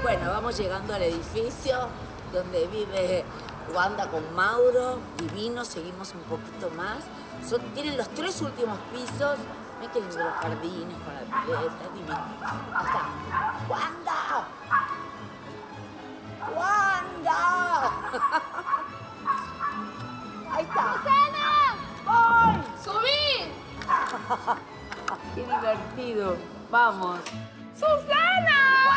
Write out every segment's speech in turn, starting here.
Bueno, vamos llegando al edificio donde vive Wanda con Mauro. Divino, seguimos un poquito más. Tienen los 3 últimos pisos. Ven qué lindo los jardines con la pileta, divino. Ahí está. ¡Wanda! ¡Wanda! Ahí está. ¡Susana! ¡Voy! ¡Subí! ¡Qué divertido! Vamos. ¡Susana!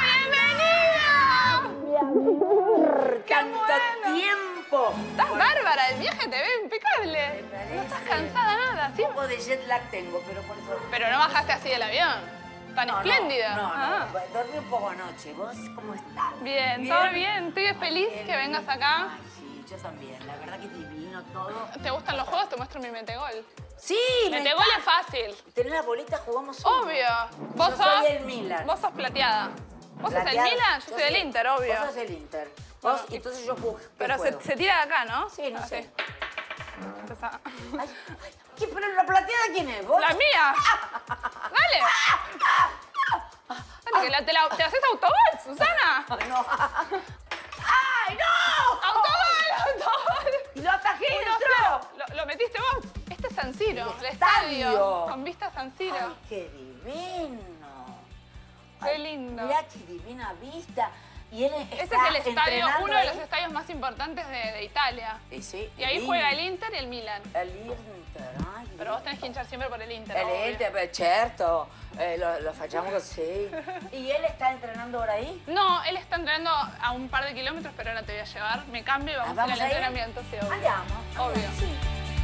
¡Bienvenida! ¡Tanto tiempo! Estás bárbara, el viaje te ve impecable. No estás cansada nada, ¿sí? Un poco de jet lag tengo, pero por eso... Pero no bajaste así del avión. Tan espléndida. No, dormí un poco anoche. ¿Vos cómo estás? Bien, todo bien. Estoy feliz que vengas acá. Ay, sí, yo también. La verdad que divino todo. ¿Te gustan los juegos? Te muestro mi metegol. Sí, Metegol es fácil. ¿Tenés la bolita? Jugamos uno. Obvio. Vos Yo sos... soy el Milan. Vos sos plateada. ¿Vos sos el Plateado. Milan? Yo soy del Inter, obvio. Vos sos el Inter. Vos, Bueno, entonces yo juego. Pero se tira de acá, ¿no? Sí, no sé. Empezá. Ay, ¿qué? ¿Pero la plateada quién es? ¿Vos? ¡La mía! ¡Dale! Dale, que te haces autogol, Susana. No. ¡Ay, no! ¡Autogol! ¡Lo atajé! 1-0. ¿Lo metiste vos? Este es San Siro, El el estadio. estadio. Con vista a San Siro. ¡Ay, qué divino! Qué lindo. Mirá qué divina vista. Y él Ese está es el estadio, entrenando uno de los ahí. estadios más importantes de Italia. Sí, Y ahí juega el Inter y el Milan. El Inter, ay. Pero vos tenés que hinchar siempre por el Inter. El obvio. Inter, beh, certo, lo facciamo così. ¿Y él está entrenando ahora ahí? No, él está entrenando a un par de kilómetros, pero ahora te voy a llevar. Me cambio y vamos, ¿Vamos a ir al entrenamiento, sí, obvio. Andiamo. Obvio. Sí.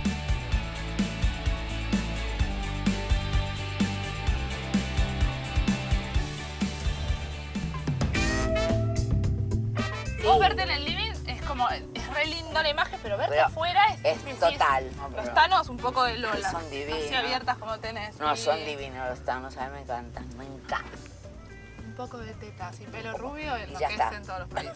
Vos verte en el living es como, es re lindo la imagen, pero verte Pero afuera es decís, total, ¿no? Los Pero- tanos un poco de Lola. Son divinos. Así abiertas como tenés. No, y son divinos los tanos, a mí me encantan, me encantan. un poco de tetas y pelo rubio Y ya está. en todos los países.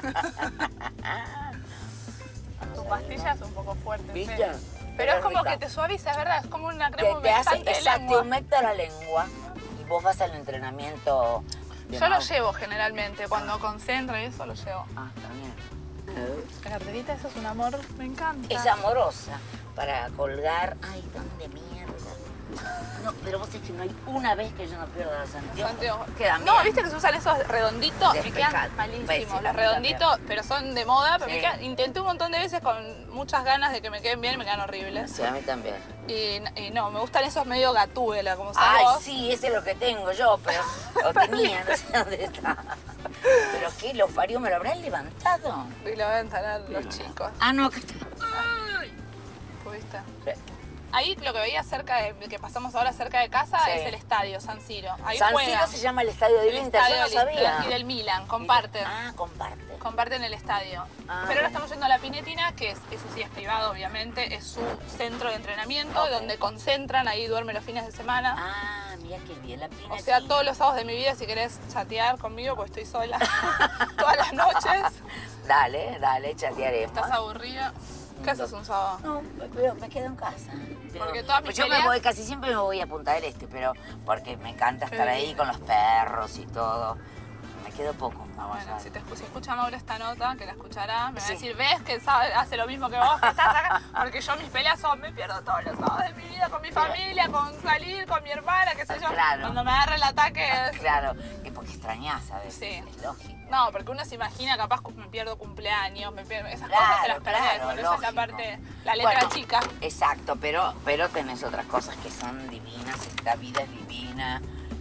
Tu pastilla es un poco fuerte. ¿Viste? Pero es como rica. que te suaviza, es verdad, es como una Te crema hace, humectante de exacto, lengua. humecta la lengua y vos vas al entrenamiento. de Yo lo Mau. llevo generalmente, cuando concentro y eso lo llevo. Ah, también. La arterita, eso es un amor, me encanta. Es amorosa para colgar. Ay, tan de mierda. No, pero vos es que no hay una vez que yo no pierda los anteojos. Anteojos. Quedan No, bien. viste que se usan esos redonditos y Despejado. quedan malísimos. Pésimo, Los redonditos, pero son de moda, pero Sí. me quedan, intenté un montón de veces con muchas ganas de que me queden bien y me quedan horribles. Sí, a mí también. Y no, me gustan esos medio gatúbela, como sos Ay, vos. sí, ese es lo que tengo yo, pero lo tenía, no sé dónde está. ¿Pero qué? ¿Los varios me lo habrán levantado? Y lo van a entrar los chicos. Ah, no, que está. ¿Pudiste? Sí. Ahí lo que veía cerca de, que pasamos ahora cerca de casa Sí. es el estadio San Siro. Ahí San juega. Siro se llama el estadio del El Inter, yo no estadio del Inter sabía. y del Milan, comparten. Ah, comparte. Comparten el estadio. Ah, Pero ahora bueno. estamos yendo a la Pinetina, que es, eso sí es privado, obviamente, es su centro de entrenamiento, Ok. donde concentran, ahí duermen los fines de semana. Ah, mira qué bien, la pina. O sea, todos los sábados de mi vida, si querés chatear conmigo, pues estoy sola todas las noches. Ddale, dale, chatearemos. ¿Estás aburrida? ¿Qué haces un sábado? No, pero me quedo en casa. Pero- Porque todas mis pues yo me peleas- voy, casi siempre me voy a Punta del Este, pero porque me encanta estar Qué ahí bien. con los perros y todo. Me quedo poco. Ah, vamos bueno, a si, ver. si escucha Mauro esta nota, que la escuchará, me va a Sí. decir, ¿ves que hace lo mismo que vos, que estás acá? Porque yo mis peleas son, me pierdo todos los sábados de mi vida con mi familia, con salir, con mi hermana, qué sé yo. Claro. Cuando me agarra el ataque es... Claro, es porque extrañás a veces, Sí. es lógico. No, porque uno se imagina, capaz me pierdo cumpleaños, me pierdo... Esas Claro, cosas te las perdés. claro, Bueno, esa es la lógico. parte, la letra Bueno, chica. Exacto, pero tenés otras cosas que son divinas, esta vida es divina.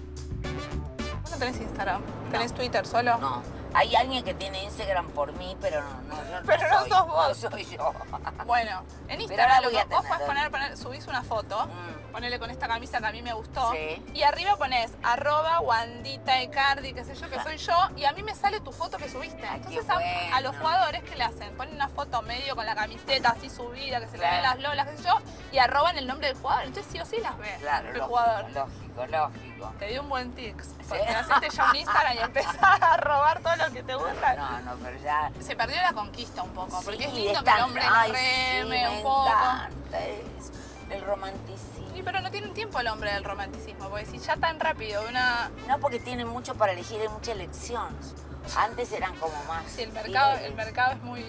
¿Vos no tenés Instagram? ¿Tenés Twitter solo? No, hay alguien que tiene Instagram por mí, pero no, yo Pero no soy, sos vos. No soy yo. Bueno, en Pero Instagram ahora voy a vos tener. podés subís una foto, ponele con esta camisa que a mí me gustó, Sí. y arriba pones @Wandita Icardi, qué sé yo, que soy yo, y a mí me sale tu foto que subiste. Ay, Entonces qué a los bueno. jugadores, ¿qué le hacen? Ponen una foto medio con la camiseta así subida, que se le Claro. ven las lolas, qué sé yo, y arroban el nombre del jugador. Entonces sí o sí las ves, Claro, el lógico, jugador. lógico. Te di un buen tics, porque hacerte ya un Instagram y empezás a robar todo lo que te gusta. No, pero ya... Se perdió la conquista un poco, porque Sí, es lindo que está- el hombre ay, la sí, reme me un poco. encanta eso, el romanticismo. Sí, pero no tiene un tiempo el hombre del romanticismo, porque si ya tan rápido una... No, porque tiene mucho para elegir, hay mucha elección. Antes eran como más... Sí, el mercado es muy...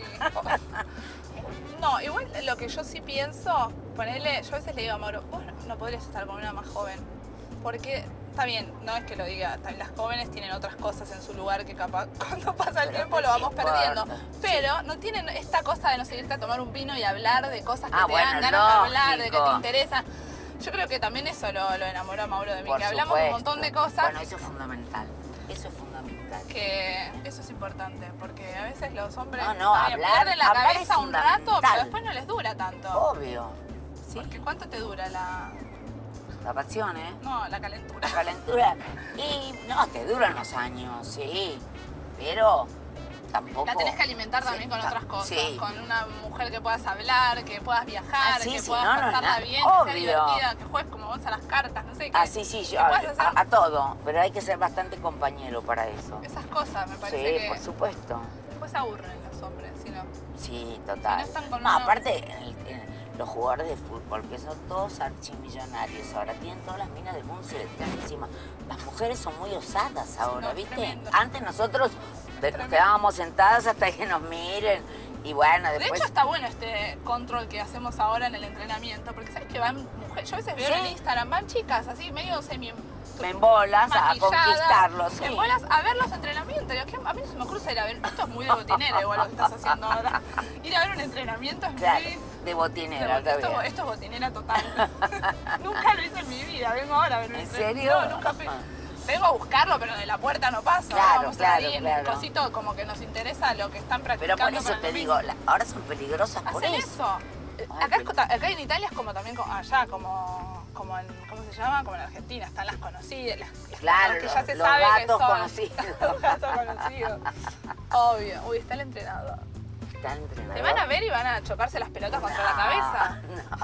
No, igual lo que yo sí pienso, ponele, yo a veces le digo a Mauro, vos no podrías estar con una más joven, porque está bien, no es que lo diga, las jóvenes tienen otras cosas en su lugar que capaz cuando pasa el tiempo lo vamos perdiendo, pero no tienen esta cosa de no seguirte a tomar un vino y hablar de cosas que te dan ganas de hablar, de que te interesan. Yo creo que también eso lo enamoró a Mauro de mí, que hablamos un montón de cosas. Bueno, eso es fundamental. Eso es fundamental. Que eso es importante, porque a veces los hombres pierden la cabeza un rato, pero después no les dura tanto. Obvio. Sí. Porque ¿cuánto te dura la pasión, No, la calentura. La calentura. Y no, te duran los años, sí. Pero tampoco... La tenés que alimentar también con otras cosas. Sí. Con una mujer que puedas hablar, que puedas viajar, que puedas pasarla bien, que sea divertida, que juegues como vos a las cartas, no sé qué. Sí, yo a todo. Pero hay que ser bastante compañero para eso. Esas cosas me parece que... Sí, por supuesto. Después se aburren los hombres, si no. Sí, total. Si no están con aparte, los jugadores de fútbol, que son todos archimillonarios, ahora tienen todas las minas del mundo, se le tiran encima. Las mujeres son muy osadas ahora, ¿viste? Tremendo. Antes nosotros nos quedábamos sentadas hasta que nos miren y bueno, después... De hecho está bueno este control que hacemos ahora en el entrenamiento, porque sabes que van mujeres, yo a veces veo en Instagram, van chicas así medio en bolas a conquistarlos. Sí. En bolas a ver los entrenamientos. A mí no se me ocurre ir a ver. Esto es muy de botinera igual lo que estás haciendo ahora. Ir a ver un entrenamiento es muy... De botinera. Esto es botinera total. Nunca lo hice en mi vida. Vengo ahora a ver un entrenamiento. ¿En serio? No, nunca vengo a buscarlo, pero de la puerta no pasa. Vamos ahí en un cosito como que nos interesa lo que están practicando. Pero por eso te digo, ahora son peligrosas por eso. Acá en Italia es como también allá, como en, ¿cómo se llama? Como en Argentina, están las conocidas, las que ya se sabe que son. Los gatos conocidos. Obvio. Uy, está el entrenador. Está el entrenador. Te van a ver y van a chocarse las pelotas contra la cabeza.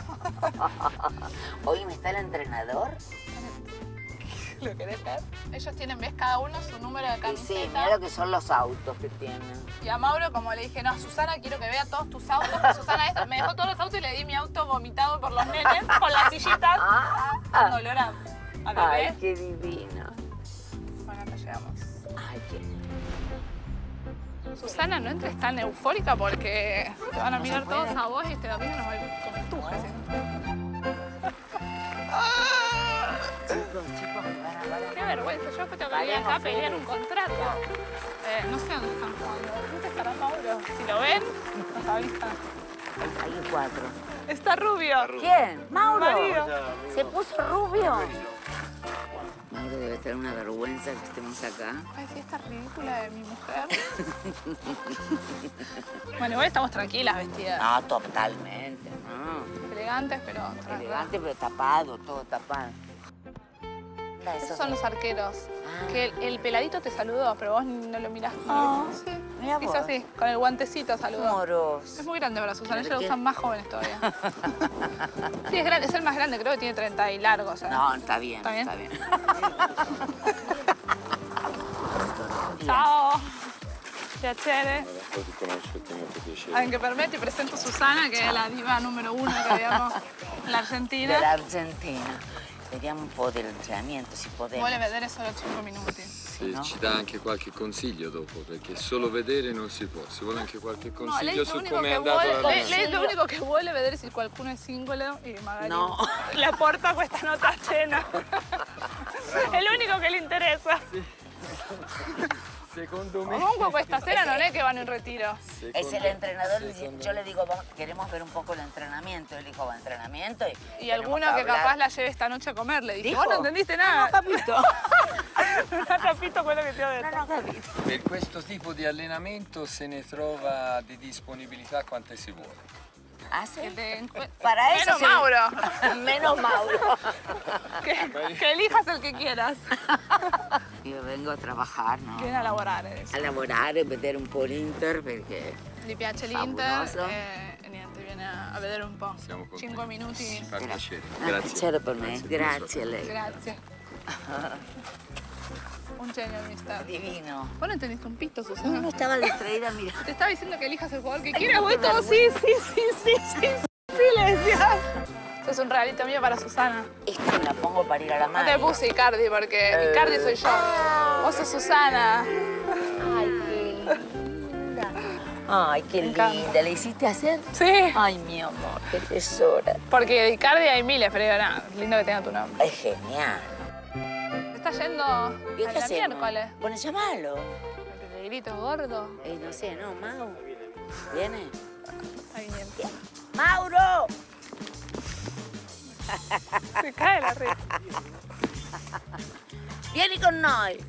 No. Oye, ¿está el entrenador? ¿Lo querés ver? Ellos tienen, ¿ves? Cada uno su número de camiseta. Sí, mira lo que son los autos que tienen. Y a Mauro, como le dije, no, Susana, quiero que vea todos tus autos. Susana me dejó todos los autos y le di mi auto vomitado por los nenes, con las sillitas. Con olor a bebé. Ay, qué divino. Bueno, acá llegamos. Ay, qué... Susana, no entres tan eufórica porque te van a mirar todos a vos y este domingo nos va a ir con tujas. Chicos, qué vergüenza, yo después tengo que venir acá a pelear un contrato. No sé dónde están jugando. ¿Dónde estará Mauro? Si lo ven, nos avisan. Hay 4. Está rubio. ¿Quién? ¿Mauro? Marido. ¿Se puso rubio? Mauro debe tener una vergüenza que estemos acá. Ay, sí, esta ridícula de mi mujer. Bueno, igual estamos tranquilas vestidas. No, totalmente, no. Elegantes, pero... Elegante, pero tapado, todo tapado. Esos son los arqueros. Que el peladito te saludó, pero vos no lo miraste. Sí. Hizo así, con el guantecito saludó. Moros. Es muy grande para Susana, ellos lo usan más jóvenes todavía. Sí, es grande, es el más grande, creo que tiene 30 y largo. O sea. No, está bien. ¿Está bien? Ciao. Piacere. Anche per me ti presento Susana, che è la diva numero 1 che abbiamo in Argentina. Dell'Argentina. Vediamo un po' dell'entrenamiento, si poteva. Vuole vedere solo 5 minuti. Se ci dà anche qualche consiglio dopo, perché solo vedere non si può. Si vuole anche qualche consiglio su come è andato l'allenamento. Lei l'unico che vuole vedere se qualcuno è singolo e magari la porta questa nota a cena. È l'unico che le interessa. Secondo me. Comunque questa sera non è che vanno in retiro. Es el entrenador, yo le digo, queremos ver un poco el entrenamiento. Él dijo, entrenamiento. Y alguno que capaz la lleve esta noche a comer, le dijo, vos no entendiste nada. No, capito. Non ha capito quello che ti ho detto. No, capito. Per questo tipo di allenamento se ne trova di disponibilità quante si vuole. ¿Ah, sí? Para eso menos Mauro. Menos Mauro. Que elijas el que quieras. Io vengo a trabajar, no? Viene a lavorare. A lavorare, vedere un po' l'Inter perché... Gli piace l'Inter e niente, viene a vedere un po'. Siamo contenti. 5 minuti. Ci fa piacere. Grazie. Piacere per me, grazie a lei. Grazie. Un genio, mister. Divino. ¿Vos no entendiste un pito, Susana? No, estaba distraída, mira. Te estaba diciendo que elijas el jugador que quieras, vos todo sí, le decías. Esto es un regalito mío para Susana. Esta me la pongo para ir a la No madre. te puse Icardi porque Icardi soy yo. Vos sos Susana. Ay, qué linda. Ay, qué linda. ¿Le hiciste hacer? Sí. Ay, mi amor, qué tesora. Porque de Icardi hay miles, pero digo, nada, lindo que tenga tu nombre. Es genial. Se está yendo ¿Y a qué la hacemos? miércoles. Bueno, llamalo. El pelegrito gordo. No sé, ¿no? Mau. ¿Viene? Ahí viene. ¡Mauro! Se cae la risa. Vieni con noi.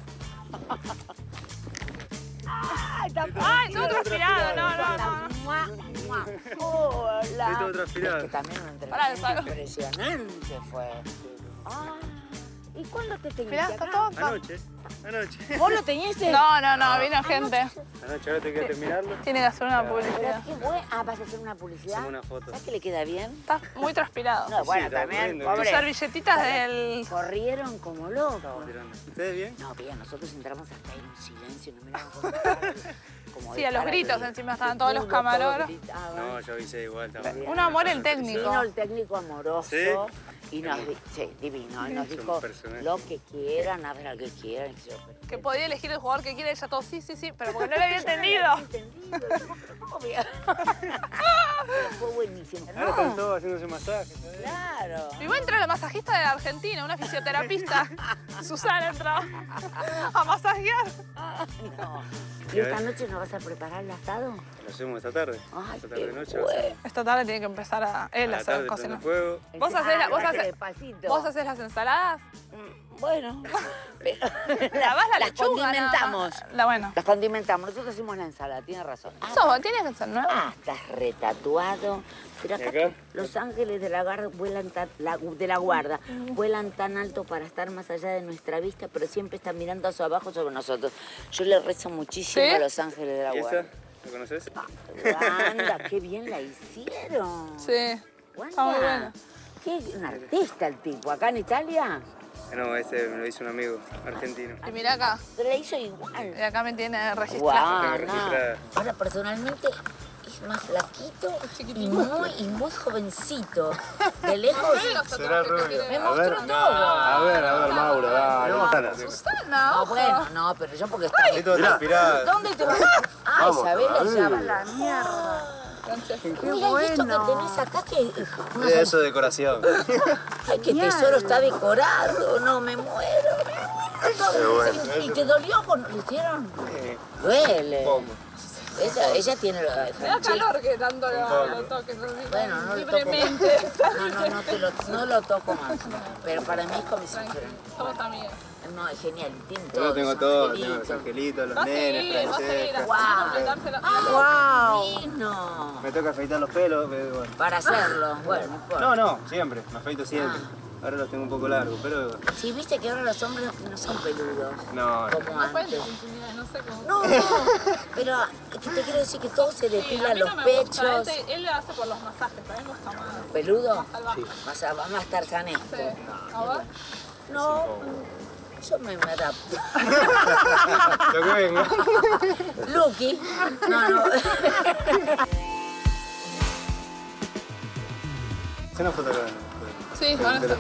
Ay, todo transpirado. No. Mua, mua. Hola. Estoy todo transpirado. Es que también un Pará, entrenamiento Salo. impresionante fue. Ah, ¿y cuándo te teñiste Mirá, está acá? todo. Anoche. ¿Vos lo teñiste? No, vino gente. Anoche, ahora te queda terminarlo. Tiene que hacer una Pero publicidad. qué bueno. Ah, ¿vas a hacer una publicidad? Hacemos una foto. ¿Sabes que le queda bien? Está muy transpirado. No, bueno, está también, corriendo. Tus pobre. servilletitas del... Corrieron como locos. ¿Ustedes bien? No, bien, nosotros entramos hasta ahí en un silencio, no miramos como Sí, a los gritos encima estaban todos los camarógrafos. No, yo avisé igual también. Un amor el técnico. Vino el técnico amoroso ¿Sí? y nos dijo, sí, divino, y nos Es un dijo personaje. lo que quieran, hagan lo que quieran. Que podía elegir el jugador que quiera, ella todo sí, pero porque no lo había entendido. Obvio. Fue buenísimo. Ahora están todos haciéndose masajes, ¿sabes? Claro. Y va a entrar la masajista de Argentina, una fisioterapista. Susana entró a masajear. No. ¿Y esta noche no vas a preparar el asado? Lo hacemos esta tarde. Ay, Esta tarde qué noche. bueno. Esta tarde tiene que empezar a él a la hacer tarde cocinar. prende fuego. ¿Vos hacés la- vos hacés- despacito. ¿Vos haces las ensaladas? Bueno, pero ¿Lavás la las lechuga? condimentamos. Bueno. Las condimentamos. Nosotros hacemos la ensalada, tienes razón. Eso tiene que ser nuevo. Estás retatuado. Pero acá, ¿Y acá? los ángeles de la guarda vuelan tan alto para estar más allá de nuestra vista, pero siempre están mirando hacia abajo sobre nosotros. Yo le rezo muchísimo ¿Sí? a los ángeles de la ¿Y guarda. esa? ¿Lo conoces? Wanda, qué bien la hicieron. Sí. Wanda, Está muy bueno. qué un artista el tipo. ¿Acá en Italia? No, este me lo hizo un amigo argentino. Y mira acá. Pero la hizo igual. Y acá me tiene registrado. Guau, Tengo no. registrada. Ahora, personalmente, es más flaquito Chiquitito. y muy jovencito. De lejos, Será rubio. me mostró todo. A ver, Mauro, dale. Susana, No, ojo. bueno, no, pero yo porque estaba... Estoy todo transpirado. ¿Dónde te vas? Ah, Isabela, ya va la mierda. Mira, ¿y esto que tenés acá? Que Eso de decoración. ay, qué tesoro está decorado. No, me muero. ¿Y te dolió cuando lo hicieron? Duele. Ella tiene lo de Me da calor que tanto lo toques. Bueno, no lo toco más. Libremente. No lo toco más. Pero para mí es como si fuera... Somos amigas. No, es genial. Tiene Yo todo. lo tengo los todo, angelitos. tengo los angelitos, los Va a nenes, seguir, va a seguir. Francesca. Guau. Completárselo. ¡Wow! Divino. Me toca afeitar los pelos, pero bueno. Para hacerlo, bueno, no importa. No, siempre, me afeito siempre. Ahora los tengo un poco largos, pero Sí, viste que ahora los hombres no son peludos. no. Como antes. No sé cómo. No, pero es que te quiero decir que todos se Sí, a depilan mí los no me gusta. pechos. Él lo hace por los masajes, a mí me gusta más. ¿Peludo? Salvaje. Vas a estar sanesto. Sí. A ver. No, yo me adapto. Lo que venga. Lucky. No. Se nos foto acá. Sí, ahora sí.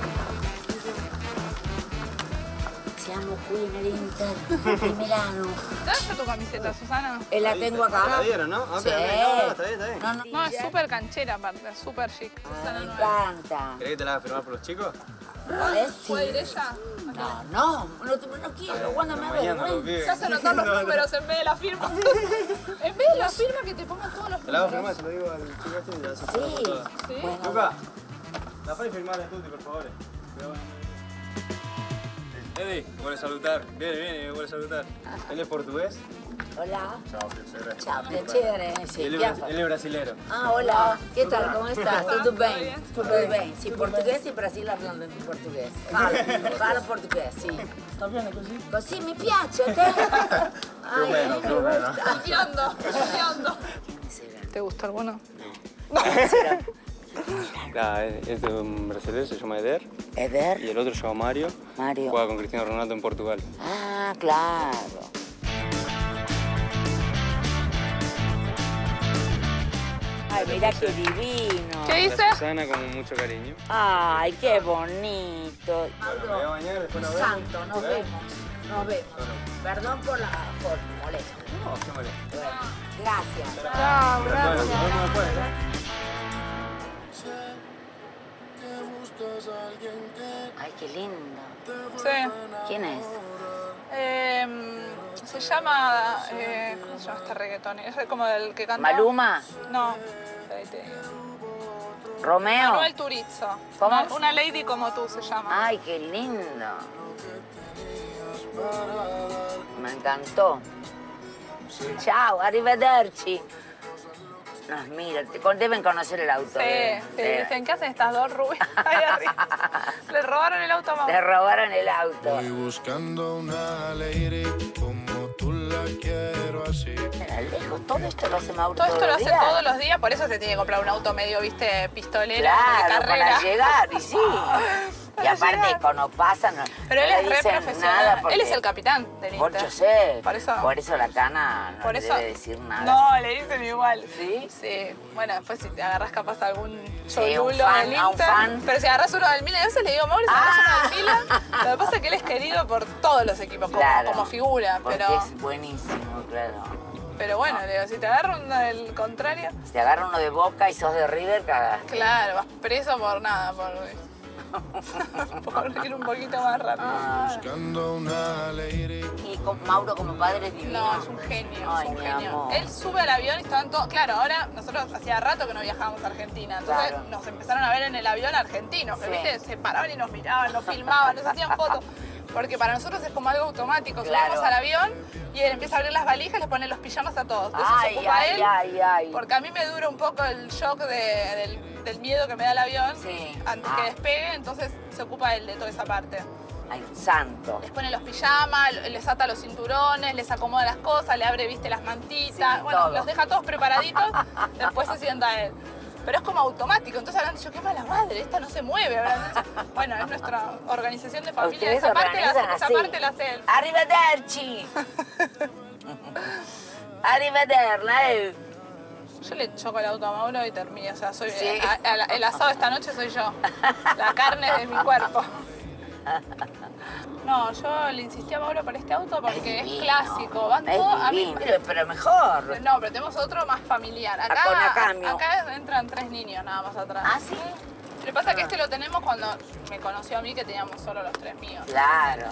Siamo qui nell'Inter di Milano. ¿Dónde está tu camiseta, Susana? La tengo acá. ¿La vieron, no? Ah, Sí. pero está bien. No, es súper canchera aparte, súper chic. Susana Me nueva. encanta. ¿Querés que te la haga firmar por los chicos? ¿Ves? ¿Puede ir ella? No quiero. Wanda me Mañana los vergüenza. pibes. Se hacen anotar los números en vez de la firma. En vez de la firma que te pongan todos los Te la hago números. firmar, se lo digo al chico este y la hace Sí. toda. Sí. Bueno, Luca, la puedes firmar a Tuti, por favor. Eddie, me vuelve a saludar. Viene, me vuelve a saludar. Él es portugués. hola. Chao, piacere. Ciao, piacere. Sì, Él piano. es brasilero. Ah, hola. Che tal? Come sta? Tutto bene? Tutto Tutto bene. Sì, portoghese e Brasile parlano in portoghese. Parlo portoghese, sì. Sta bene così? Così mi piace, a te? Più o meno, più o meno. Limpiando, limpiando. ¿Te gustó alguno? Es de un brasileño, se llama Eder. Eder? Y el otro se llama Mario. Mario. Juega con Cristiano Ronaldo en Portugal. Ah, claro. Ay, mira qué divino. ¿Qué dice? La Susana con mucho cariño. Ay, qué bonito. Me voy a bañar, después nos vemos. Santo, nos vemos. Nos vemos. Perdón por la molestia. No, qué molesta. Bueno, gracias. Chao, gracias. Nos vemos después, ¿eh? Ay, qué lindo. Sí. ¿Quién es? Se llama... ¿cómo se llama este reggaetón? Es como el que canta... ¿Maluma? No. Ahí te digo. ¿Romeo? Manuel Turizo. ¿Cómo? Una lady como tú se llama. Ay, qué lindo. Me encantó. Chao, arrivederci. Nos mira, deben conocer el auto. Sí, dicen, ¿qué hacen estas dos rubias ahí arriba? Le robaron el auto a mamá. Le robaron el auto. Voy buscando una lady como tú la quiero así. Mira, lejos, todo esto lo hace Mauro Todo esto lo los hace días. todos los días, por eso se tiene que comprar un auto medio, viste, pistolera, Claro, de carrera. para llegar, y sí. Y Para aparte, llegar. cuando pasan, no, Pero él no es le re dicen profesional. nada porque- Él es el capitán del Por Inter. yo sé. Por eso- la cana no Por le eso, debe decir nada. No, le dicen igual. ¿Sí? Sí. Bueno, después si te agarras capaz algún un cholulo fan, del a un Inter. fan. Pero si agarras uno del Milan, a veces le digo, Mauro, si agarras uno del Milan. Lo que pasa es que él es querido por todos los equipos, Claro, como figura. Porque Pero, es buenísimo, claro. pero bueno, le digo, si te agarra uno del contrario, Si te agarra uno de Boca y sos de River, cagaste. claro, vas preso por nada, por ir un poquito más rápido. Buscando una lady. Y con Mauro como padre es divino. No, es un genio, Ay, es un mi genio. amor. Él sube al avión y estaban todos... Claro, ahora nosotros hacía rato que no viajábamos a Argentina, entonces Claro. nos empezaron a ver en el avión argentinos, que Sí. ¿viste? Se paraban y nos miraban, nos filmaban, nos hacían fotos. Porque para nosotros es como algo automático. Claro. Subimos al avión y él empieza a abrir las valijas y les pone los pijamas a todos. Entonces se Ay, ocupa ay, él. ay. Porque a mí me dura un poco el shock del miedo que me da el avión Sí. antes que despegue, entonces se ocupa él de toda esa parte. Ay, un santo. Les pone los pijamas, les ata los cinturones, les acomoda las cosas, le abre, viste, las mantitas. Sí, bueno, todo. los deja todos preparaditos, después se sienta él. Pero es como automático, entonces habrán dicho, qué mala madre, esta no se mueve. Habrán dicho. Bueno, es nuestra organización de familia, Ustedes esa parte, organizan esa así. parte la hace él. Arrivederci. Arrivederci. Yo le choco el auto a Mauro y termino, o sea, soy Sí. el asado de esta noche soy yo, la carne de mi cuerpo. No, yo le insistí a Mauro por este auto porque es, divino. clásico, van Es todos a mí. divino, pero mejor. No, pero tenemos otro más familiar. Acá, Con Acamio. acá entran 3 niños nada más atrás. ¿Ah, sí? Lo que pasa es que este lo tenemos cuando me conoció a mí que teníamos solo los 3 míos. Claro.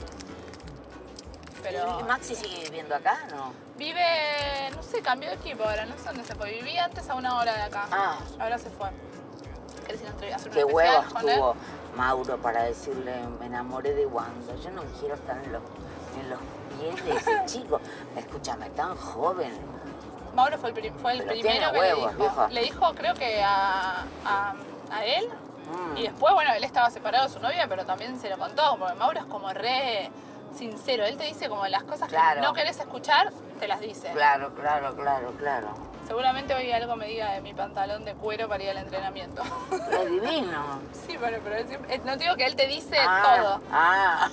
Pero ¿Y Maxi sigue viviendo acá, no? vive, no sé, cambió de equipo ahora, no sé dónde se fue. Vivía antes a 1 hora de acá. Ah. Ahora se fue. ¿Querés ir a hacer un Qué especial huevos con él? tuvo Mauro para decirle, me enamoré de Wanda. Yo no quiero estar en los pies de ese chico. Escúchame, tan joven. Mauro fue el Pero primero tiene que huevos, le dijo. viejo. Le dijo, creo que a él. Y después, bueno, él estaba separado de su novia, pero también se lo contó, porque Mauro es como re sincero. Él te dice como las cosas Claro. que no querés escuchar, te las dice. Claro, claro, claro, claro. Seguramente hoy algo me diga de mi pantalón de cuero para ir al entrenamiento. Es divino. Sí, pero no digo que él te dice Ah, todo. Ah.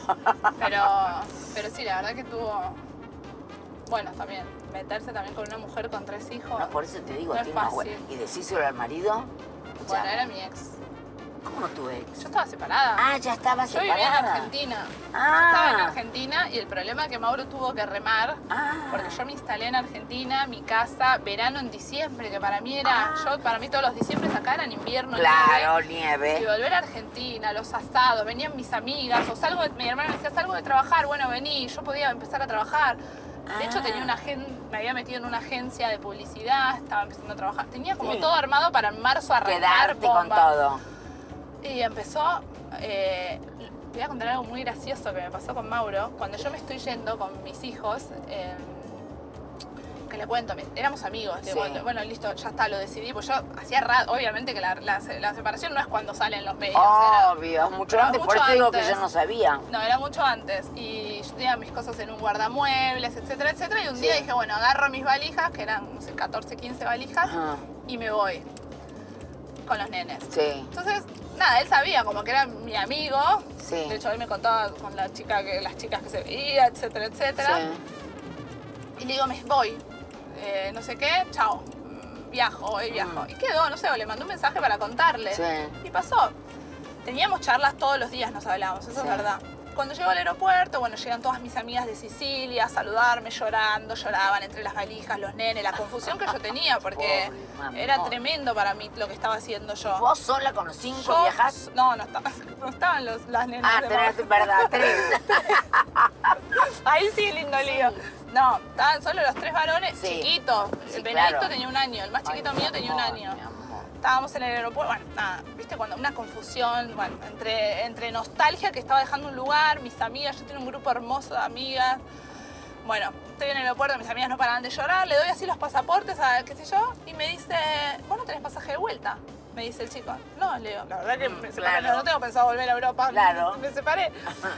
Pero sí, la verdad que tuvo... Bueno, también, meterse también con una mujer con 3 hijos. No, por eso te digo, No es tiene una fácil. ¿Y decíselo al marido? Bueno, Escuchame, era mi ex. ¿Cómo tu ex? Yo estaba separada. Ah, ya estaba Yo vivía en separada. Argentina. Ah. Estaba en Argentina y el problema es que Mauro tuvo que remar Ah. porque yo me instalé en Argentina, mi casa, verano en diciembre, que para mí era, para mí todos los diciembres acá eran invierno, Claro, nieve. Y nieve. volver a Argentina, los asados, venían mis amigas, o salgo, mi hermana me decía, salgo de trabajar, bueno, vení, yo podía empezar a trabajar. De hecho, tenía me había metido en una agencia de publicidad, estaba empezando a trabajar. Tenía como Sí. todo armado para en marzo arrancar Quedarte con bomba. todo. Y empezó, voy a contar algo muy gracioso que me pasó con Mauro. Cuando yo me estoy yendo con mis hijos, que le cuento, éramos amigos, le Sí. cuento, bueno, listo, ya está, lo decidí. Pues yo hacía rato, obviamente que la separación no es cuando salen los medios. Obvio, mucho pero antes. Por mucho eso digo que antes. yo no sabía. No, era mucho antes. Y yo tenía mis cosas en un guardamuebles, etcétera, etcétera. Y un día Sí. dije, bueno, agarro mis valijas, que eran, no sé, 14, 15 valijas, Ajá. y me voy con los nenes. Sí. Entonces, nada, él sabía como que era mi amigo. Sí. De hecho, él me contaba con las chicas que se veía, etcétera, etcétera. Sí. Y le digo, me voy. No sé qué, chao. Viajo, hoy viajo. Y quedó, no sé, o le mandé un mensaje para contarle. Sí. Y pasó. Teníamos charlas todos los días, nos hablábamos, eso Sí. es verdad. cuando llego al aeropuerto, bueno, llegan todas mis amigas de Sicilia a saludarme, lloraban entre las valijas, los nenes, la confusión que yo tenía, porque Pobre, era amor. tremendo para mí lo que estaba haciendo yo. ¿Vos sola con los 5 Yo- viajás? No, no estaban las nenas. Ah, de tenés, Mauro. verdad, 3. Ahí sí, lindo lío. No, estaban solo los 3 varones Sí. chiquitos. Sí, El Benedicto claro. tenía 1 año, el más chiquito mío tenía 1 año. Mi amor. Estábamos en el aeropuerto, bueno, nada, viste, cuando una confusión, bueno, entre nostalgia que estaba dejando un lugar, mis amigas, yo tenía un grupo hermoso de amigas. Bueno, estoy en el aeropuerto, mis amigas no paraban de llorar, le doy así los pasaportes a qué sé yo, y me dice, ¿vos no tenés pasaje de vuelta? Me dice el chico. No, le digo, la verdad que me separé, claro. no tengo pensado volver a Europa, Claro. me separé.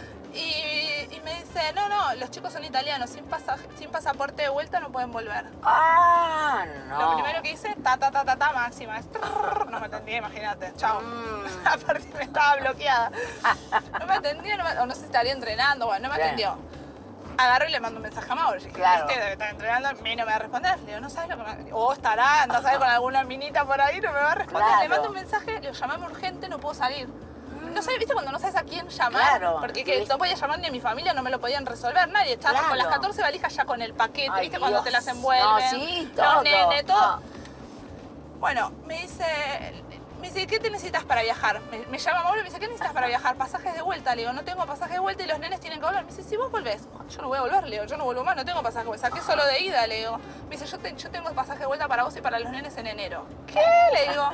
Y me dice, no, los chicos son italianos, sin pasaporte de vuelta no pueden volver. Ah, no. Lo primero que hice, ta, máxima, es trrr, no me atendía, imagínate, chao. Aparte me estaba bloqueada. No me atendía, o no sé si estaría entrenando, bueno, no me Claro. atendió. Agarro y le mando un mensaje a Mauro. Yo dije, Claro. ¿viste? Debe estar entrenando, a mí no me va a responder. Le digo, no sabes lo que me... O estará, no sabes, con alguna minita por ahí, no me va a responder. Claro. Le mando un mensaje, le digo, llamame urgente, no puedo salir. No sé, ¿viste cuando no sabes a quién llamar? Claro. Porque que no podía llamar ni a mi familia, no me lo podían resolver nadie. Estaba con las Claro. 14 valijas ya con el paquete, Ay, ¿viste? Cuando te Dios. las envuelven. No, sí, todo. Los nenes, todo. No. Bueno, me dice, ¿qué te necesitas para viajar? Me llama Mauro y me dice, ¿qué necesitas para viajar? Pasajes de vuelta. Le digo, no tengo pasaje de vuelta y los nenes tienen que volver. Me dice, si vos volvés. Yo no voy a volver, le digo, yo no vuelvo más, no tengo pasaje de vuelta. Saqué solo de ida, le digo. Me dice, yo tengo pasaje de vuelta para vos y para los nenes en enero. ¿Qué? Le digo.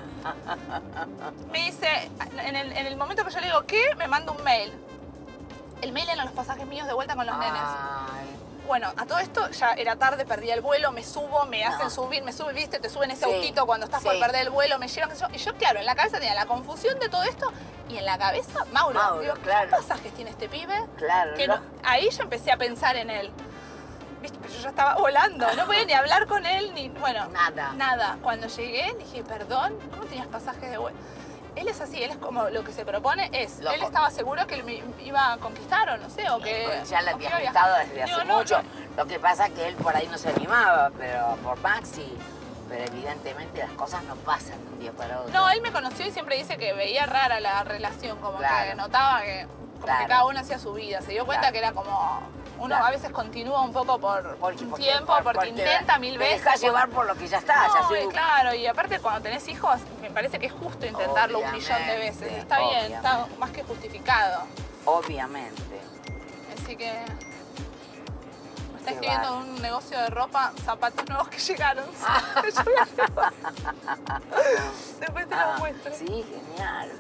Me dice, en el momento que yo le digo, ¿qué? Me manda un mail. El mail eran los pasajes míos de vuelta con los nenes. Ay, Bueno, a todo esto ya era tarde, perdí el vuelo, me subo, me hacen subir, me suben, viste, te suben ese Sí, autito cuando estás por sí. perder el vuelo, me llevan, qué sé yo. Y yo, claro, en la cabeza tenía la confusión de todo esto y en la cabeza, Mauro. Digo, claro. ¿qué pasajes tiene este pibe? Claro, Que ¿no? ahí yo empecé a pensar en él. Viste, pero yo ya estaba volando, no podía ni hablar con él, ni, bueno. Nada. Nada. Cuando llegué dije, perdón, ¿cómo tenías pasajes de vuelo? Él es así, él es como lo que se propone es, Loco. él estaba seguro que me iba a conquistar o no sé, o que... Pues ya le o que había iba a gustado viajar. desde hace Digo, no, mucho. no. Lo que pasa es que él por ahí no se animaba, pero por Maxi. Pero evidentemente las cosas no pasan de un día para otro. No, él me conoció y siempre dice que veía rara la relación, como Claro. que notaba que, como Claro. que cada uno hacía su vida. Se dio cuenta Claro. que era como, uno Claro. a veces continúa un poco por un tiempo, porque te intenta mil veces. Te dejas llevar por lo que ya está. No, ya y claro, y aparte cuando tenés hijos, me parece que es justo intentarlo un millón de veces. Obviamente, Está bien, está más que justificado. Obviamente. Así que me está Qué escribiendo bárbaro. un negocio de ropa, zapatos nuevos que llegaron. Yo voy a llevar. Después te los muestro. Sí, genial.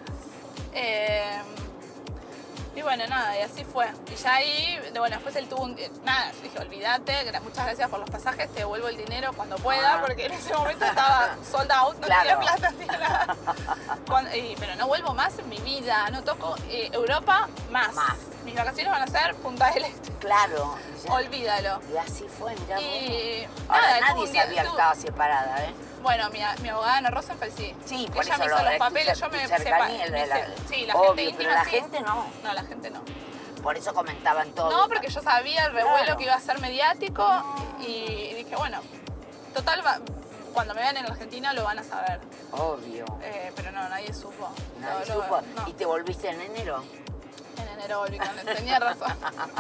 Y bueno, nada, y así fue. Y ya ahí, bueno, después él tuvo nada, yo dije, olvídate, muchas gracias por los pasajes, te devuelvo el dinero cuando pueda, porque en ese momento estaba sold out, no Claro. tenía plata ni nada. Pero no vuelvo más en mi vida, no toco Europa más. Mis vacaciones van a ser Punta del Este. Claro. Ya. Olvídalo. Y así fue, mirá Y vos. Ahora nada, tuve nadie un día- sabía que tuve- estaba separada, ¿eh? Bueno, mi abogada Ana Rosenfeld sí. Sí, por Ella eso me hizo lo- los papeles, yo me cercanía separé. de la- Sí, la obvio, gente íntima pero la sí. gente no. No, la gente no. Por eso comentaban todo. No, porque yo sabía el revuelo Claro. que iba a ser mediático y dije, bueno, total, cuando me vean en Argentina lo van a saber. Obvio. Pero no, nadie supo. Nadie Lo- supo. no. ¿Y te volviste en enero? En enero volví con él, tenía razón.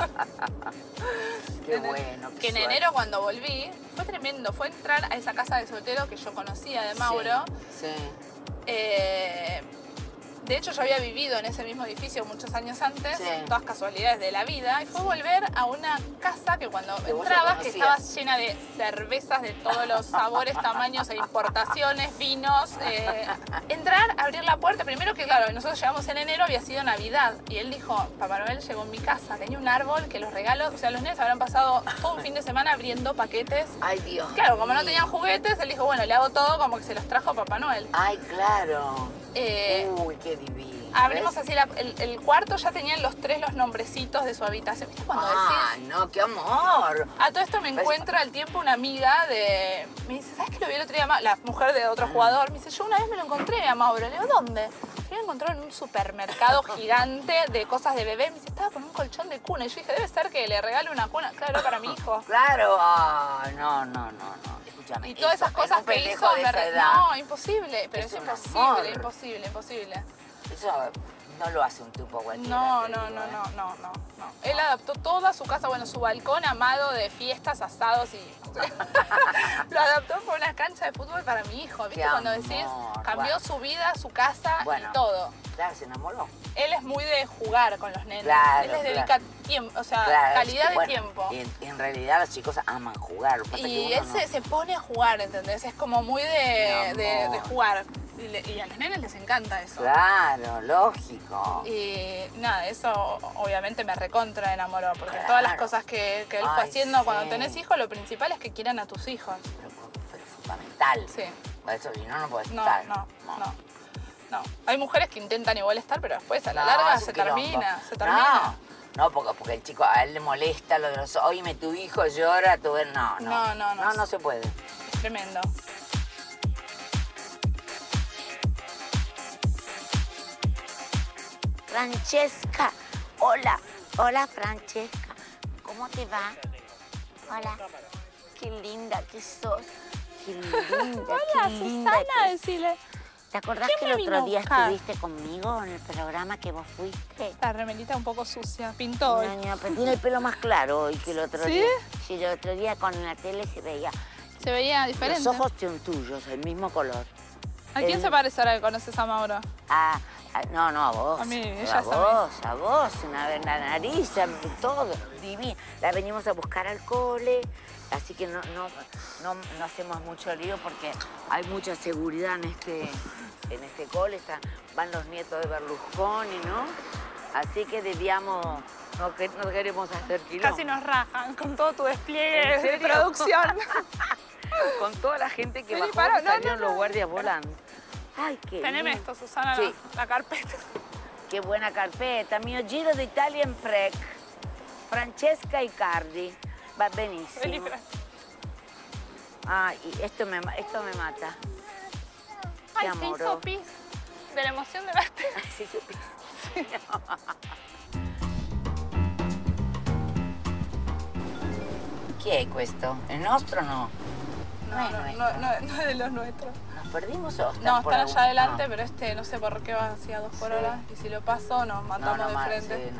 Qué bueno. Que en enero cuando volví, fue tremendo, fue entrar a esa casa de soltero que yo conocía de Mauro. Sí. De hecho, yo había vivido en ese mismo edificio muchos años antes, Sí. todas casualidades de la vida, y fue volver a una casa que cuando Que vos ya entrabas, que estaba conocías. llena de cervezas de todos los sabores, tamaños e importaciones, vinos. Entrar, abrir la puerta, primero que claro, nosotros llegamos en enero, había sido Navidad, y él dijo, Papá Noel llegó en mi casa, tenía un árbol que los regalos, o sea, los nenes habrán pasado todo un fin de semana abriendo paquetes. Ay, Dios. Claro, como no mío. tenían juguetes, él dijo, bueno, le hago todo como que se los trajo Papá Noel. Ay, claro. Uy, qué divino. Abrimos ¿ves? así el cuarto, ya tenían los nombrecitos de su habitación. ¿Viste cuando Ay, decís? no, qué amor. A todo esto me encuentra al tiempo una amiga de... Me dice, ¿sabes que lo vi el otro día? La mujer de otro jugador. Me dice, yo una vez me lo encontré a Mauro. Le digo, ¿dónde? Yo lo encontré en un supermercado gigante de cosas de bebé. Me dice, estaba con un colchón de cuna. Y yo dije, debe ser que le regale una cuna. Claro, para mi hijo. Claro. Ay, no. Escúchame. Y todas esas eso, en cosas un que pendejo hizo de me... esa edad. No, imposible. Pero Es es un imposible, amor. imposible. Eso No lo hace un tipo cualquiera. No. te digo, Él adaptó toda su casa, bueno, su balcón amado de fiestas, asados y... Lo adaptó por una cancha de fútbol para mi hijo, ¿viste? Qué Cuando amor, decís, cambió su vida, su casa y todo. Claro, se enamoró. Él es muy de jugar con los nenes. Claro, Él les dedica tiempo, o sea, calidad de tiempo. En realidad los chicos aman jugar. Y él se pone a jugar, ¿entendés? Es como muy de jugar. Y a los nenes les encanta eso. Claro, lógico. Y nada, eso obviamente me recontra enamoró, porque todas las cosas que él fue haciendo cuando tenés hijos, lo principal es que quieran a tus hijos. Pero es fundamental. Sí. Por eso, si no podés No. estar. No. Hay mujeres que intentan igual estar, pero después a la larga se termina. No, porque el chico, a él le molesta lo de los... Oíme, tu hijo llora, tu... No se puede. Es tremendo. Francesca, hola Francesca, ¿cómo te va? Hola, qué linda que sos, qué linda, Hola, Susana, decile. ¿Te acordás que el otro día estuviste conmigo en el programa que vos fuiste? La remerita un poco sucia, pintó hoy. No, pero tiene el pelo más claro hoy que el otro día. Sí, el otro día con la tele se veía. Se veía diferente. Los ojos son tuyos, el mismo color. ¿A quién se parece ahora que conoces a Mauro? No, a vos. A mí, a vos, la nariz, todo, divino. La venimos a buscar al cole, así que no hacemos mucho lío porque hay mucha seguridad en este cole. Van los nietos de Berlusconi, ¿no? Así que no queremos hacer quilombo. Casi nos rajan con todo tu despliegue de producción. Con toda la gente que bajó, salieron los guardias volando. Ay, qué Teneme lindo. esto, Susana, Sí. la carpeta. Qué buena carpeta. Mio Giro d'Italia in Prec. Francesca Icardi. Va benissimo. Vení, Fran. Y esto me mata. Ay, Te se amoro. hizo pis de la emoción de verte. Se hizo pis. ¿Qué es esto? ¿El nuestro no? No es nuestro. No es de los nuestros. ¿Nos perdimos o No, por están allá algún- adelante, Ah. pero no sé por qué va hacia 2 por hora. Y si lo paso, nos matamos de frente.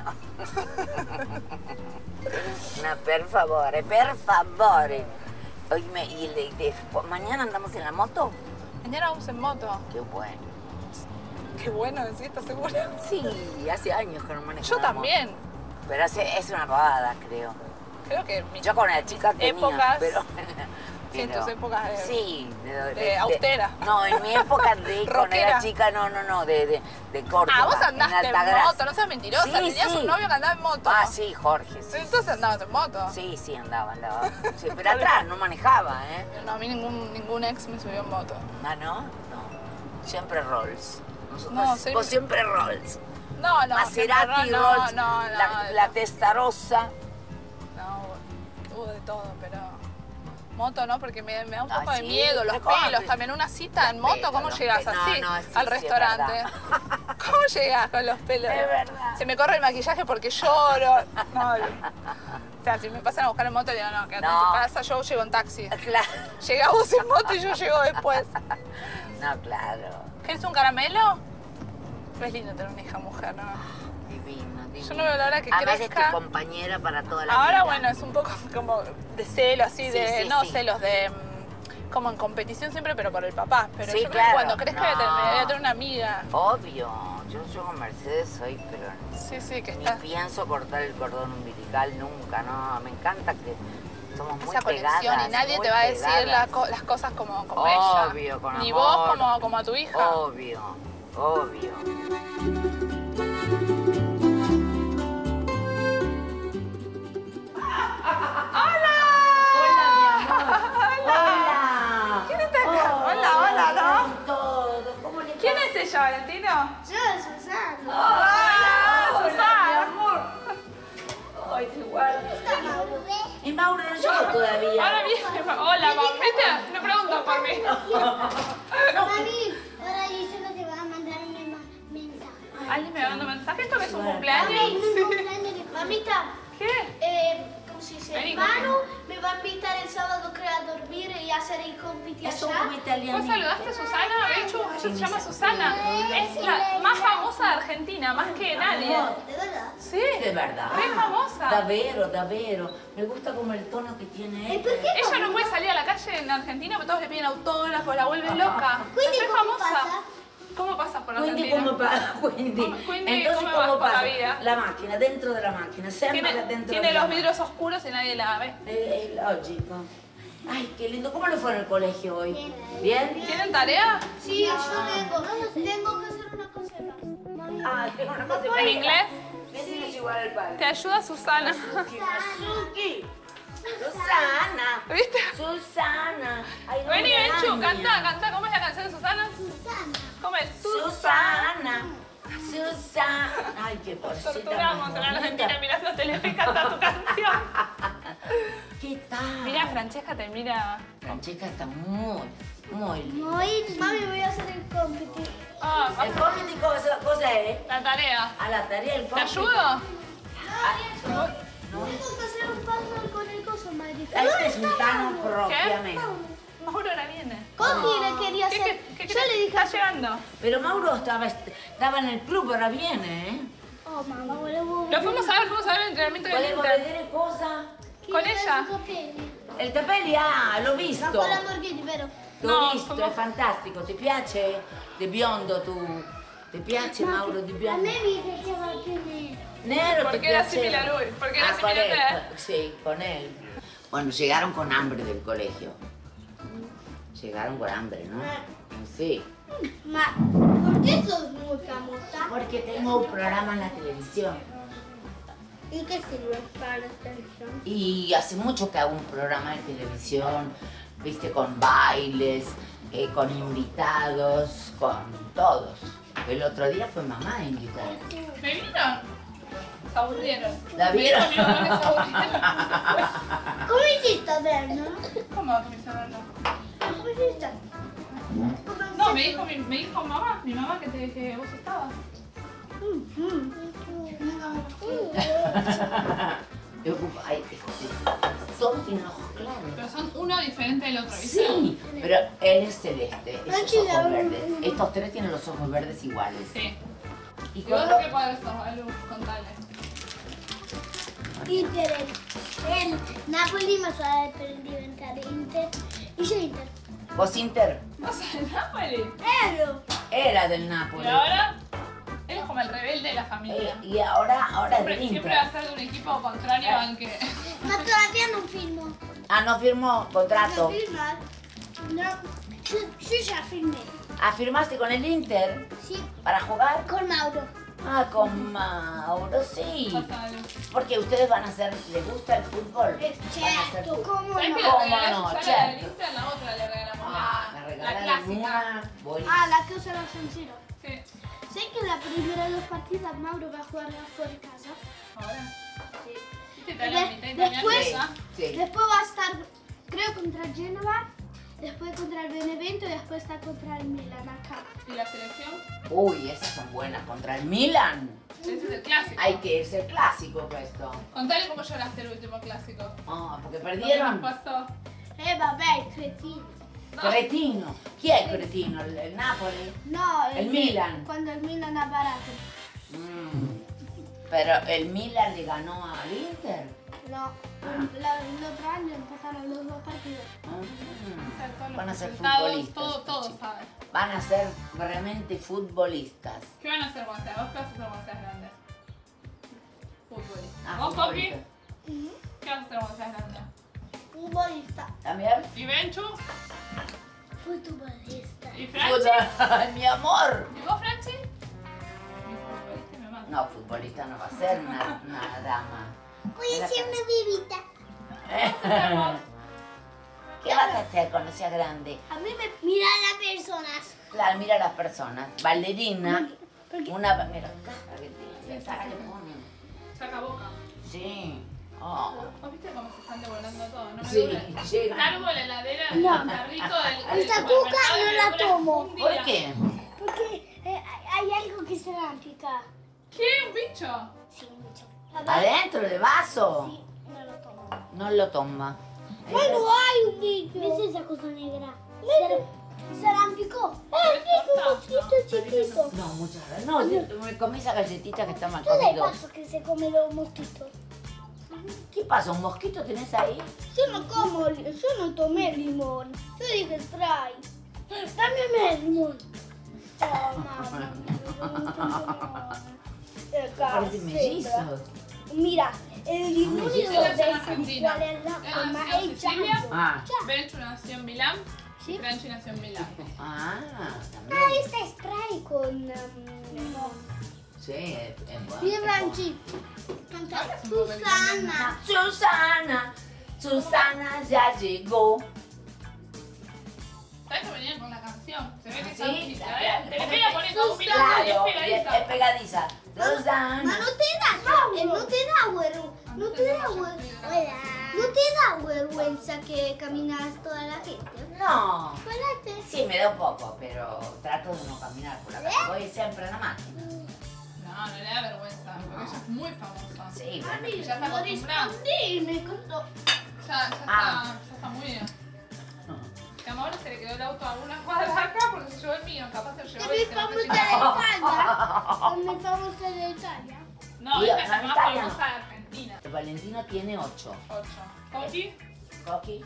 No, per favore, per favore. Oíme, mañana andamos en la moto. Mañana vamos en moto. Qué bueno. Qué bueno, ¿sí? ¿Estás segura? Sí, hace años que no manejo Yo una también. moto. Pero es una pavada, creo. Creo que Yo con la chica tenía, épocas, pero... sí, en tus épocas de... Sí, de austera. No, en mi época de con Rockera. la chica, de Córdoba. Ah, vos en andaste en Altagracia. moto, no seas mentirosa. Sí, Tenías sí. un novio que andaba en moto. Sí, Jorge. Sí, Entonces andabas en moto. sí, andaba. Sí, pero atrás no manejaba, ¿eh? No, a mí ningún ex me subió en moto. Ah, ¿no? No. Siempre Rolls. Vos siempre Rolls. No. Maserati, no, Rolls. La Testarossa. No, hubo de todo, pero... Moto no, porque me da un poco de sí, miedo, los recorre. pelos. También una cita en moto, ¿cómo llegas así sí, al sí, restaurante? es ¿Cómo llegas con los pelos? Es verdad. Se me corre el maquillaje porque lloro. No, o sea, si me pasan a buscar en moto, digo, no, quédate en tu casa, yo llego en taxi. Claro. Llegá vos en moto y yo llego después. No, claro. ¿Querés un caramelo? Es lindo tener una hija mujer, ¿no? Divino. Yo no veo la hora que Además crezca. es tu compañera para toda la vida. Ahora, bueno, es un poco como de celo, así, Sí, sí. celos de... como en competición siempre, pero por el papá. Pero Sí, yo creo que claro. cuando crezca me voy a tener una amiga. Obvio. Yo con Mercedes soy, pero Sí, que ni está... pienso cortar el cordón umbilical nunca, ¿no? Me encanta que somos muy Esa conexión pegadas, y nadie muy te va a decir pegadas. las cosas como Obvio, ella. con Ni amor. vos como a tu hija. Obvio. ¿Quién está acá? Hola, ¿no? ¿Quién es ella, Valentino? Yo, Susana. Hola, Susana. Ay, qué igual. Y Mauro no llegó todavía. Ahora viene. Hola, mamá. ¿Viste? Me preguntan por mí. Mami, ahora Gisela te va a mandar un mensaje. ¿Alguien me manda un mensaje? ¿Esto que es un cumpleaños? Mamita, ¿Qué? ¿cómo se dice? Vení, Manu me va a invitar el sábado creo a dormir y a hacer el compiti Eso allá. como italiano. ¿Vos saludaste a Susana, Bechu? Ella se llama Susana. Es la más famosa de Argentina, más que nadie. ¿De verdad? Sí. De verdad. Re famosa. Davvero. Me gusta como el tono que tiene ella. Ella no puede salir a la calle en Argentina porque todos le piden autógrafos, la vuelven loca. Quindi Es re come famosa. pasa? ¿Cómo pasas por Quindi Argentina? come pasa? Quindi entonces ¿cómo vas ¿cómo por la pasa? vida? La macchina, dentro de la macchina, sempre Tiene, dentro tiene de la los macchina. vidrios oscuros y nadie la ve. Es lógico. Ay, qué lindo. ¿Cómo le fue en el colegio hoy? Bien. ¿Bien? ¿Tienen tarea? Sí, yo tengo que hacer una cosa más. Ah, tengo una cosa. ¿En inglés? Vecinos igual al padre. Te ayuda Susana. Suki. Susana. ¿Viste? Susana. Ay, no Vení, me Benchu, daña. canta. ¿Cómo es la canción de Susana? Susana. ¿Cómo es? Susana. Ay, qué cosita. Torturamos más en Argentina bonita. mirando Telefe canta tu canción. ¿Qué tal? Mira, Francesca te mira. Francesca está muy linda. Mami, voy a hacer el compiti. Ah, ¿El cómic cosa es? la tarea. A la tarea del ¿Te cómic. ayudo? Tengo que hacer un puzzle con el coso, madre. Este es un tano propiamente. Mauro ahora viene. Coqui le quería hacer. Yo le dije está llegando. Pero Mauro estaba en el club, ahora viene, ¿eh? Oh, mamma, volevo. Lo fuimos a ver el entrenamiento del Volevo Inter. vedere cosa? Con ella. Il capelli, l'ho visto. Ma con Lamborghini, vero? L'ho No, visto, come- è fantastico. Ti piace di biondo tu? Ti piace Mauro di A biondo? me mi piaceva più nero. Nero Porque te era piace. simile a lui, porque era simile a te. correcto, sí, con él. Bueno, llegaron con hambre del colegio. Llegaron con hambre, ¿no? Sí. Ma perché sono muy famosa? Porque tengo un programa en la televisión. ¿Y qué sirve para la televisión? Y hace mucho que hago un programa de televisión, viste, con bailes, con invitados, con todos. El otro día fue mamá invitada. ¿Me vieron? Se aburrieron. ¿La vieron? Mi mamá que se aburrieron. ¿Cómo hiciste a ver, no? ¿Cómo que me hicieron no? ¿Cómo hiciste? No, me dijo mamá, mi mamá que vos estabas. Ay, todos tienen ojos claros. Pero son uno diferente del otro, ¿viste? Sí, pero él es celeste, esos Tranquila, ojos mamá. verdes. Estos tres tienen los ojos verdes iguales. Sí. Y ¿Y vos cuando... de qué cuadro sos, Alu? Contale. Inter. El Napoli mi fa per diventare Inter. Io Inter. ¿Vos Inter? ¿Vos sos Napoli? Ero. Era del ¿Y Napoli. ahora? Eres como el rebelde de la familia. Y ahora es del Siempre Inter. va a ser de un equipo contrario al que... Ma todavía non filmo. Ah, no firmó contrato. Non filmar? No. Yo ya filmé. Ah, ¿firmaste con el Inter Sí, para jugar? con Mauro. Ah, con Mauro, sí. Pasa algo. Porque ustedes van a hacer, ¿les gusta el fútbol? Van a hacer Certo, fútbol. come ¿Sabes que no? le ¿Cómo regalamos no? ya la Certo. del Inter? La otra le regalamos, Ah, me la regalaron clásica. una buenísima. Ah, la que usa la San Siro. Sí. Sé que la primera de los partidos Mauro va a jugar fuera de casa. Ahora. Sí. ¿Viste? Te la mitad italiana. Después, Sí. después va a estar, creo, contra Génova, después contra el Benevento y después está contra el Milan acá. ¿Y la selección? Uy, esas son buenas. Contra el Milan. Ese es el clásico. Hay que irse clásico esto. Contale cómo lloraste el último clásico. Ah, porque ¿Qué nos perdieron. pasó? Vabbè, il cretino. Cretino. Chi è il cretino? Il Napoli? No, El Milan. Cuando el Milan ha barato. Pero el Milan le ganó al Inter. No, el otro año empezaron los dos partidos. Van a ser Resultados, futbolistas. todo chicos. sabe. Van a ser realmente futbolistas. ¿Qué van a hacer cuando seas? ¿Vos qué vas a hacer cuando seas grande? Futbolista. Ah, ¿Vos, Poppy? futbolistas. ¿Qué vas a hacer cuando seas grande? Futbolista. ¿También? ¿Y Benchu? Futbolista. ¿Y Franchi? Mi amor. ¿Y vos, Franchi? Mi futbolista y me mata. No, futbolista no va a ser una dama. Voy a hacer una bebita. ¿Qué vas a hacer cuando seas grande? A mí me miran las personas. Claro, mira a las personas. Ballerina. Porque Una... Mira, cara que ponen. Saca boca. Sí. Oh. ¿Vos viste cómo se están devolando todo? No me Sí, dura. llegan. Largo la heladera, No. el carrito del Esta supermercado cuca y no me la dura tomo. un día. ¿Por qué? porque hay algo que se va a picar. ¿Qué? ¿Un bicho? Sí, mucho. ¿Adentro del vaso? Sí, no lo tomo. No lo toma. Ma no hai un dito! ¿Ves esa cosa negra? Se arrampicó. Es un mosquito chiquito. No, muchas gracias. No, me comí esa galletita que está mal Yo de comido. paso que se come los mosquitos. ¿Qué pasa? ¿Un mosquito tenés ahí? Yo no tomé limón. Yo dije spray. Dame el limón. Oh, mamá. Parece mellizos. Mira, el limón y Eso los es en Argentina. cuál es la forma. Nació El Sicilia, chancho. Ah, Benchu nació en Milán y Sí. Franchi nació en Milán. también. Ah, este spray con limón. Sí, es bueno. Y Franchi. Canta Susana. Susana, Susana ya llegó. ¿Sabes que venían con la canción? Se ve que está Sí, bonita, claro. ¿eh? Te le pega poniendo un minuto y es Claro, y pegadiza. es pegadiza. Susana. Ma no te da vergüenza que caminas toda la gente. No. Espérate. Sí, me da un poco, pero trato de no caminar por la calle. Voy siempre en la máquina. No, no le da vergüenza, porque ella es muy famosa. Sí, bueno. Ya está acostumbrada. Me costó. Ya está muy bien. Que a Mauro se le quedó el auto a una cuadra acá porque se llevó el mío. Capaz se lo llevó y Mi se lo famosa de llevó. Italia. Mi famosa de Italia. No, Mira, esta es la más Italia no. famosa de Argentina. Valentino tiene 8. 8. ¿Coqui? Coqui,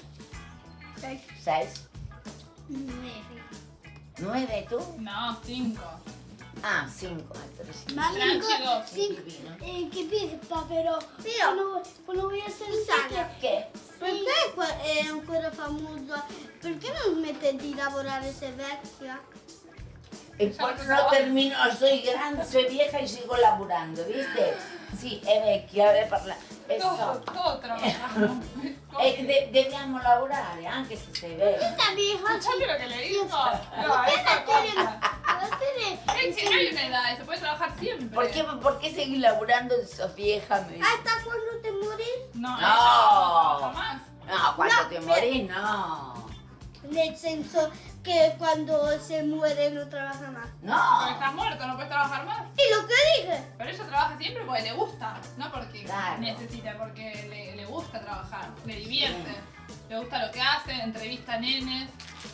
6, 6. 9. 9 tú. No, 5. Ah, 5. Mami, Franchi, 2. 5. ¿Qué piensa? Pero no voy a hacer Susana, ¿qué? Perché è ancora famosa? Perché non smette di lavorare se è vecchia? Y porque no termino, soy grande, soy vieja y sigo laburando, ¿viste? Sí, es vecchia, eso. Todos trabajamos. Es que dobbiamo lavorare, anche se sei vecchia. Esta vieja ¿Sabes lo que le digo? No, ¿Por qué esa la tienen? cosa. Es que no hay una edad, se puede trabajar siempre. ¿Por qué seguir laburando si sos vieja? ¿Hasta cuando te morís? No, No. ella no trabaja más. No, cuando No, te morís, no. Nel senso che quando se muere no trabaja más. Porque No. estás muerto, no puedes trabajar más. Y lo que dije. Pero ella trabaja siempre porque le gusta, no porque Claro. necesita, porque le gusta trabajar, le divierte. Le gusta lo que hace, entrevista a nenes.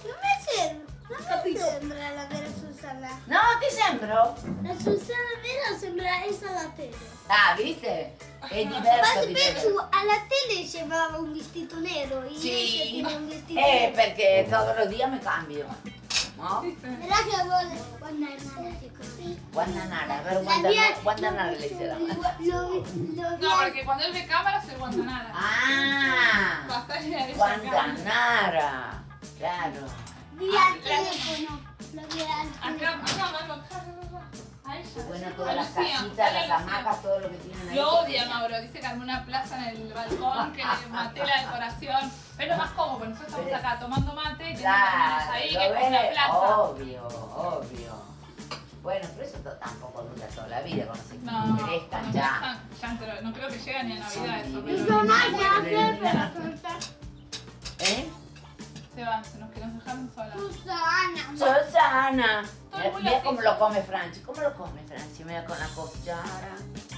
Non mi sembra la vera Susana. No, ti sembro. La Susana vera sembra esa da tele. Ah, ¿viste? Es Ma diverso. Pensu alla tele llevaba un vestito nero y ella Sí, tiene un vestito nero. perché todos los días me cambio. ¿No? Verá que vuole Guandanara che così. Guandanara, a ver, La mia Guandanara le dice la madre. No, porque cuando él ve cámara soy Guantanara. Ah, Pasale a ella cámara. Guandanara. Claro. Vi al telefono. Lo vi al Acá, telefono. acá. A ella. Bueno, todas las Lucía, casitas, dale, las Lucía. hamacas, todo lo que tienen ahí. Lo odia Mauro, dice que armó una plaza en el balcón, que le maté la decoración. Pero es más cómodo, porque nosotros estamos acá tomando mate, y tenemos Claro, ahí, ¿lo que es una ves? plaza. Obvio. Bueno, pero eso tampoco dura toda la vida, cuando se No, crezcan ya. no creo que llegue ni a Navidad eso, Mi pero mamá ya hace para contar. ¿Eh? se van, se nos dejaron solas. Susana. Susana. Todo el mundo Mira así. cómo lo come Franchi. ¿Cómo lo come Franchi? Mira con la cuchara.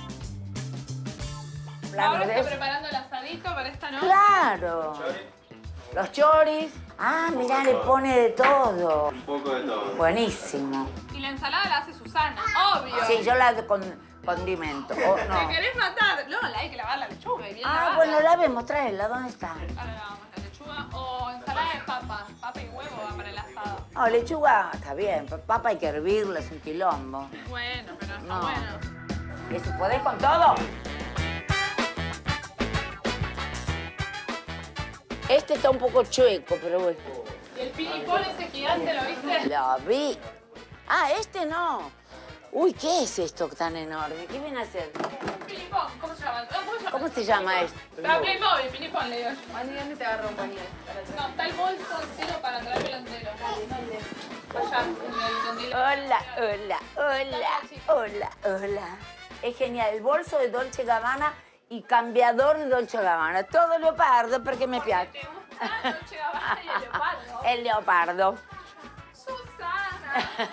Ahora de está eso. preparando el asadito para esta noche. Claro. Los choris. Ah, mirá, le pone de todo. Un poco de todo. Buenísimo. Y la ensalada la hace Susana, obvio. Sí, yo la hago con condimento. Oh, ¿Te no. querés matar? No, la hay que lavar la lechuga y bien Ah, lavada. bueno, la vemos, tráela. ¿Dónde está? Ahora lavamos la lechuga o ensalada de papa. Papa y huevo va para el asado. No, lechuga está bien. Papa hay que hervirla, es un quilombo. Bueno, pero está No. bueno. ¿Eso podés con todo? Este está un poco chueco, pero bueno. ¿Y el pilipón ese gigante lo viste? Lo vi. Ah, este no. Uy, ¿qué es esto tan enorme? ¿Qué viene a hacer? Pilipón, ¿cómo se llama? ¿Cómo se llama esto? Para Playmobil, pilipón le digo yo. ¿Dónde te agarró un pañuelo? No, está el bolso entero para traérmelo entero. Allá, en el Hola. Es genial. El bolso de Dolce Gabbana y cambiador de Dolce Gabbana. Todo leopardo porque me piace. ¿Te gusta Dolce Gabbana y el leopardo? El leopardo. Susana.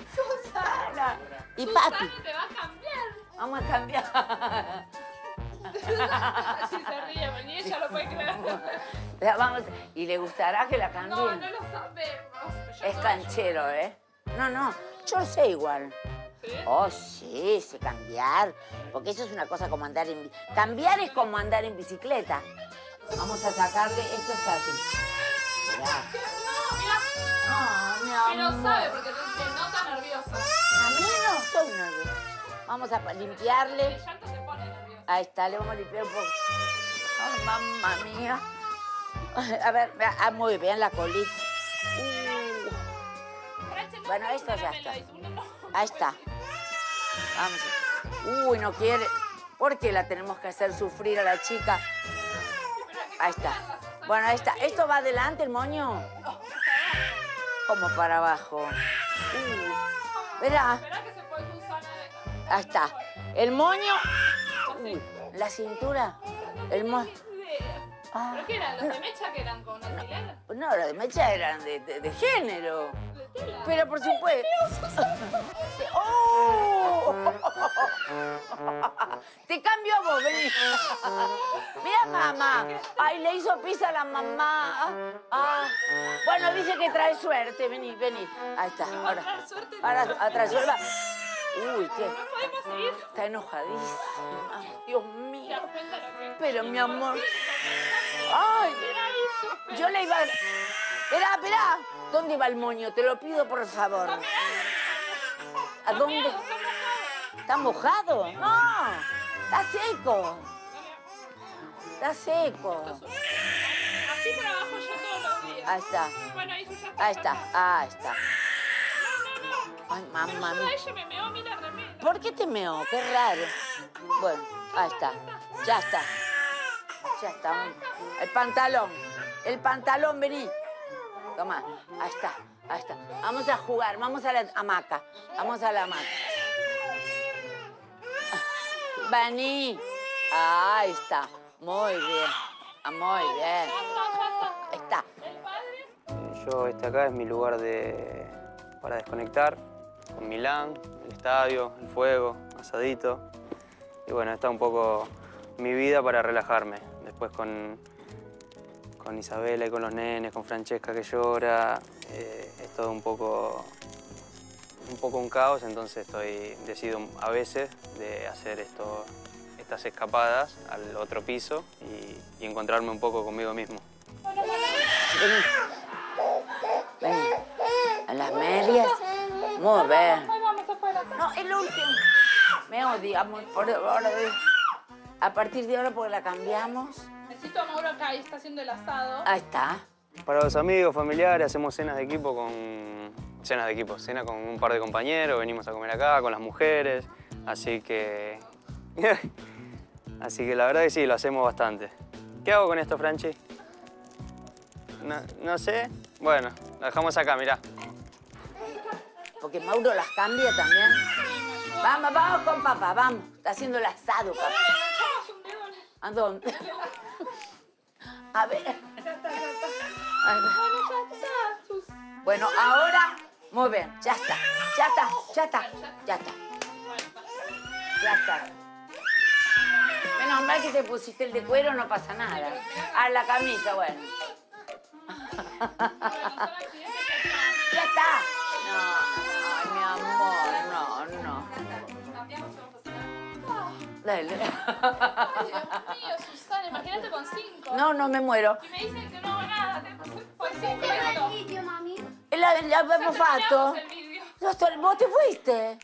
Y Susana papi. te va a cambiar. Vamos a cambiar. Así se ríe, pero ni ella lo puede creer. Vamos, y le gustará que la cambie. No, no lo sabemos. Es canchero, ¿eh? No, yo lo sé igual. ¿Sí? Oh, sí, sé cambiar. Porque eso es una cosa como andar en... Cambiar es como andar en bicicleta. Vamos a sacarle... Esto es fácil. Mirá. No, mira. No, mi amor. Y no sabe porque te nota nerviosa. A mí no estoy nerviosa. Vamos a limpiarle. El llanto se pone nerviosa. Ahí está, le vamos a limpiar un poco. Ay, mamma mía. A ver, muy bien la colita. Bueno, esto ya está. Ahí está. Vamos. Uy, no quiere. ¿Por qué la tenemos que hacer sufrir a la chica? Ahí está. Bueno, ahí está. ¿Esto va adelante, el moño? Como para abajo. Verá. Espera que se puede usar. Ahí está. El moño. Uy, la cintura. El moño. ¿Pero qué eran? ¿Los de mecha que eran con alfiler? No, los de mecha eran de género. ¿De tela? Pero por supuesto. ¡Oh! Te cambio a vos, vení. Mira, mamá. Ay, le hizo pizza a la mamá. Ah. Bueno, dice que trae suerte. Vení. Ahí está. Ahora trae suerte. Uy, ¿qué? No podemos seguir. Está enojadísima. Dios mío. Pero, mi amor. Ay, yo le iba a... Esperá. ¿Dónde va el moño? Te lo pido, por favor. ¿A dónde? ¿Está mojado? No, está seco. Está seco. Así trabajo yo todos los días. Ahí está. Bueno, ahí ya está. Ahí está. Ay, mamá mía. Ella me meó a mí la remera. ¿Por qué te meó? Qué raro. Bueno, ahí está. Ya está. El pantalón, vení. Toma, ahí está. Vamos a jugar, vamos a la hamaca. Vení. Ahí está. Muy bien. Ahí está. Yo, acá es mi lugar para desconectar, con Milán, el estadio, el fuego, asadito. Y bueno, está un poco mi vida para relajarme. Después con Isabela y con los nenes, con Francesca que llora, es todo un poco un caos, entonces decido a veces de hacer estas escapadas al otro piso y encontrarme un poco conmigo mismo. Vení. A las medias. Muy bien. Vamos afuera. No, el último. Me odiamos por ahora. A partir de ahora, porque la cambiamos. Necesito a Mauro acá, ahí está haciendo el asado. Ahí está. Para los amigos, familiares, hacemos cenas con un par de compañeros, venimos a comer acá con las mujeres, así que la verdad que sí, lo hacemos bastante. ¿Qué hago con esto, Franchi? No sé. Bueno, la dejamos acá, mirá. Porque Mauro las cambia también. Vamos con papá, vamos. Está haciendo el asado, papá. ¿A dónde? A ver. Ay, bueno, ahora, muy bien, ya está. Menos mal que te pusiste el de cuero, no pasa nada. Ah, la camisa, bueno. Ya está. No, ay, mi amor, no. Dale. Ay, Dios mío, Susana, imagínate con 5. No, me muero. Y me dicen que no hago nada. Por 5 esto. Video, mami. L'abbiamo fatto? El vídeo. Vos te fuiste.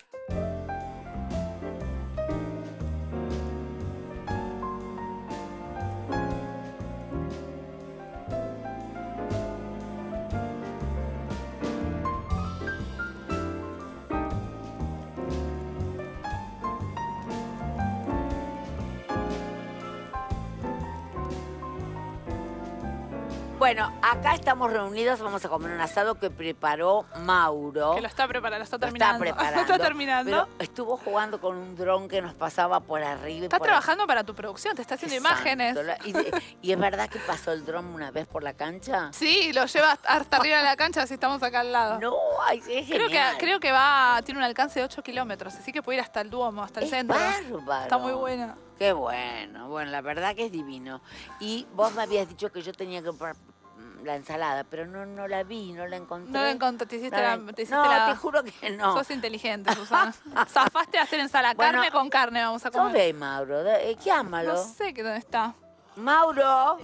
Bueno, acá estamos reunidos, vamos a comer un asado que preparó Mauro. Que lo está preparando, lo está Lo terminando. está preparando. Lo está terminando. Pero estuvo jugando con un dron que nos pasaba por arriba. Está trabajando para tu producción, te está haciendo imágenes. ¿Y es verdad que pasó el dron una vez por la cancha? Sí, lo lleva hasta arriba de la cancha, así estamos acá al lado. No, ay, es genial. Creo que tiene un alcance de 8 kilómetros, así que puede ir hasta el Duomo, hasta el centro. Bárbaro. Está muy buena. Qué bueno. Bueno, la verdad que es divino. Y vos me habías dicho que yo tenía que comprar la ensalada, pero no la vi, no la encontré. No la encontré, te hiciste No, te juro que no. Sos inteligente, Susana. Zafaste a hacer ensalada, Bueno, carne con carne vamos a comer. ¿Dónde, Mauro? Llámalo. No sé dónde está. Mauro,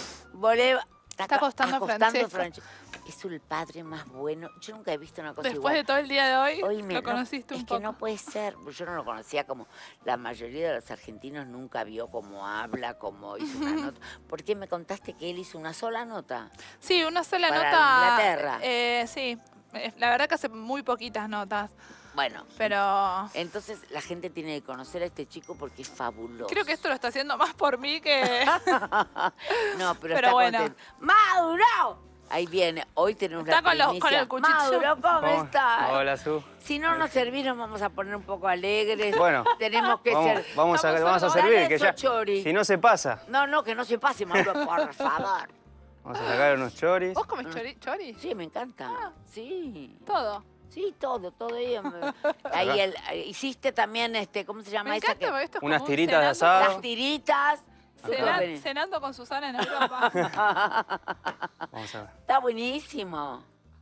Está costando Francesco. Es el padre más bueno. Yo nunca he visto una cosa Después igual. de todo el día de hoy, Oíme, lo conociste un poco. Es que no puede ser. Yo no lo conocía como... La mayoría de los argentinos nunca vio cómo habla, cómo hizo una nota. ¿Por qué me contaste que él hizo una sola nota? Sí, una sola Para nota. Inglaterra. Sí, la verdad que hace muy poquitas notas. Bueno, pero... entonces la gente tiene que conocer a este chico porque es fabuloso. Creo que esto lo está haciendo más por mí que... No, pero está bueno. Contento. ¡Mauro! Ahí viene, hoy tenemos está la primicia. Con el cuchillo. Mauro, ¿cómo estás? Hola, Su. Si no nos servís, nos vamos a poner un poco alegres. Bueno, tenemos que ser... Vamos a servir, que ya... Chori. Si no se pasa. No, que no se pase, Mauro, por favor. Vamos a sacar unos choris. ¿Vos comés chori? Sí, me encanta. Sí. ¿Todo? Sí, todo. Ahí hiciste también, ¿cómo se llama me esa? Encanta, esto es unas como tiritas de asado. Las tiritas. Cenando con Susana en Europa. Vamos a ver. Está buenísimo.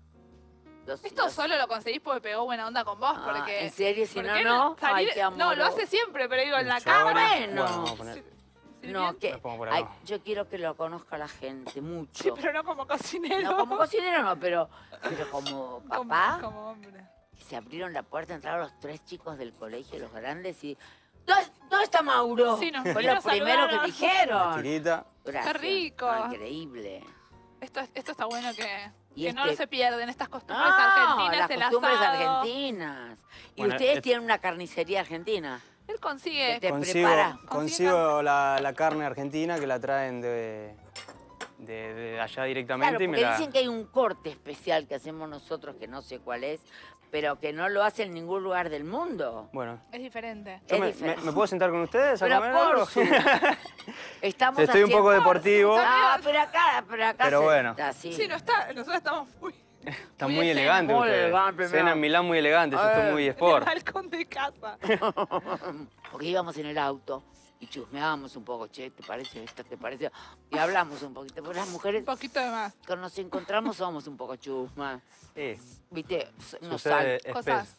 Esto solo lo conseguís porque pegó buena onda con vos, porque... ¿En serio? Si no. Ay, te amo. No, lo hace siempre, pero digo, en la Chori. cámara... Bueno. Vamos a poner. No, que... Lo pongo por acá. yo quiero que lo conozca la gente, mucho. Sí, pero no como cocinero. No, como cocinero no, pero como papá. Como hombre. Se abrieron la puerta, entraron los 3 chicos del colegio, los grandes, y... ¿Dónde está Mauro? Sí, fue lo primero que dijeron. Tirita. Gracias. Qué rico. Increíble. Esto está bueno que Y no se pierden estas costumbres las argentinas, costumbres el asado. argentinas. Y Bueno, ustedes tienen una carnicería argentina. Él consigue... Te prepara. Consigo la carne argentina que la traen de allá directamente. Claro, y porque dicen que hay un corte especial que hacemos nosotros, que no sé cuál es, pero que no lo hace en ningún lugar del mundo. Bueno. Es diferente. Yo ¿Me puedo sentar con ustedes a Pero comer algo? Estamos Estoy un poco deportivo. pero acá Pero bueno. Así. Sí, nosotros estamos muy... Están muy elegantes muy ustedes. elegante, Cena en Milán muy elegante, yo estoy muy El sport. balcón de casa. Porque íbamos en el auto y chusmeábamos un poco, che, ¿te parece esto? ¿Te parece? Y hablamos un poquito, porque las mujeres, Un poquito de más. cuando nos encontramos, somos un poco chusmas. Sí, ¿Viste? Nos sucede sale. Cosas.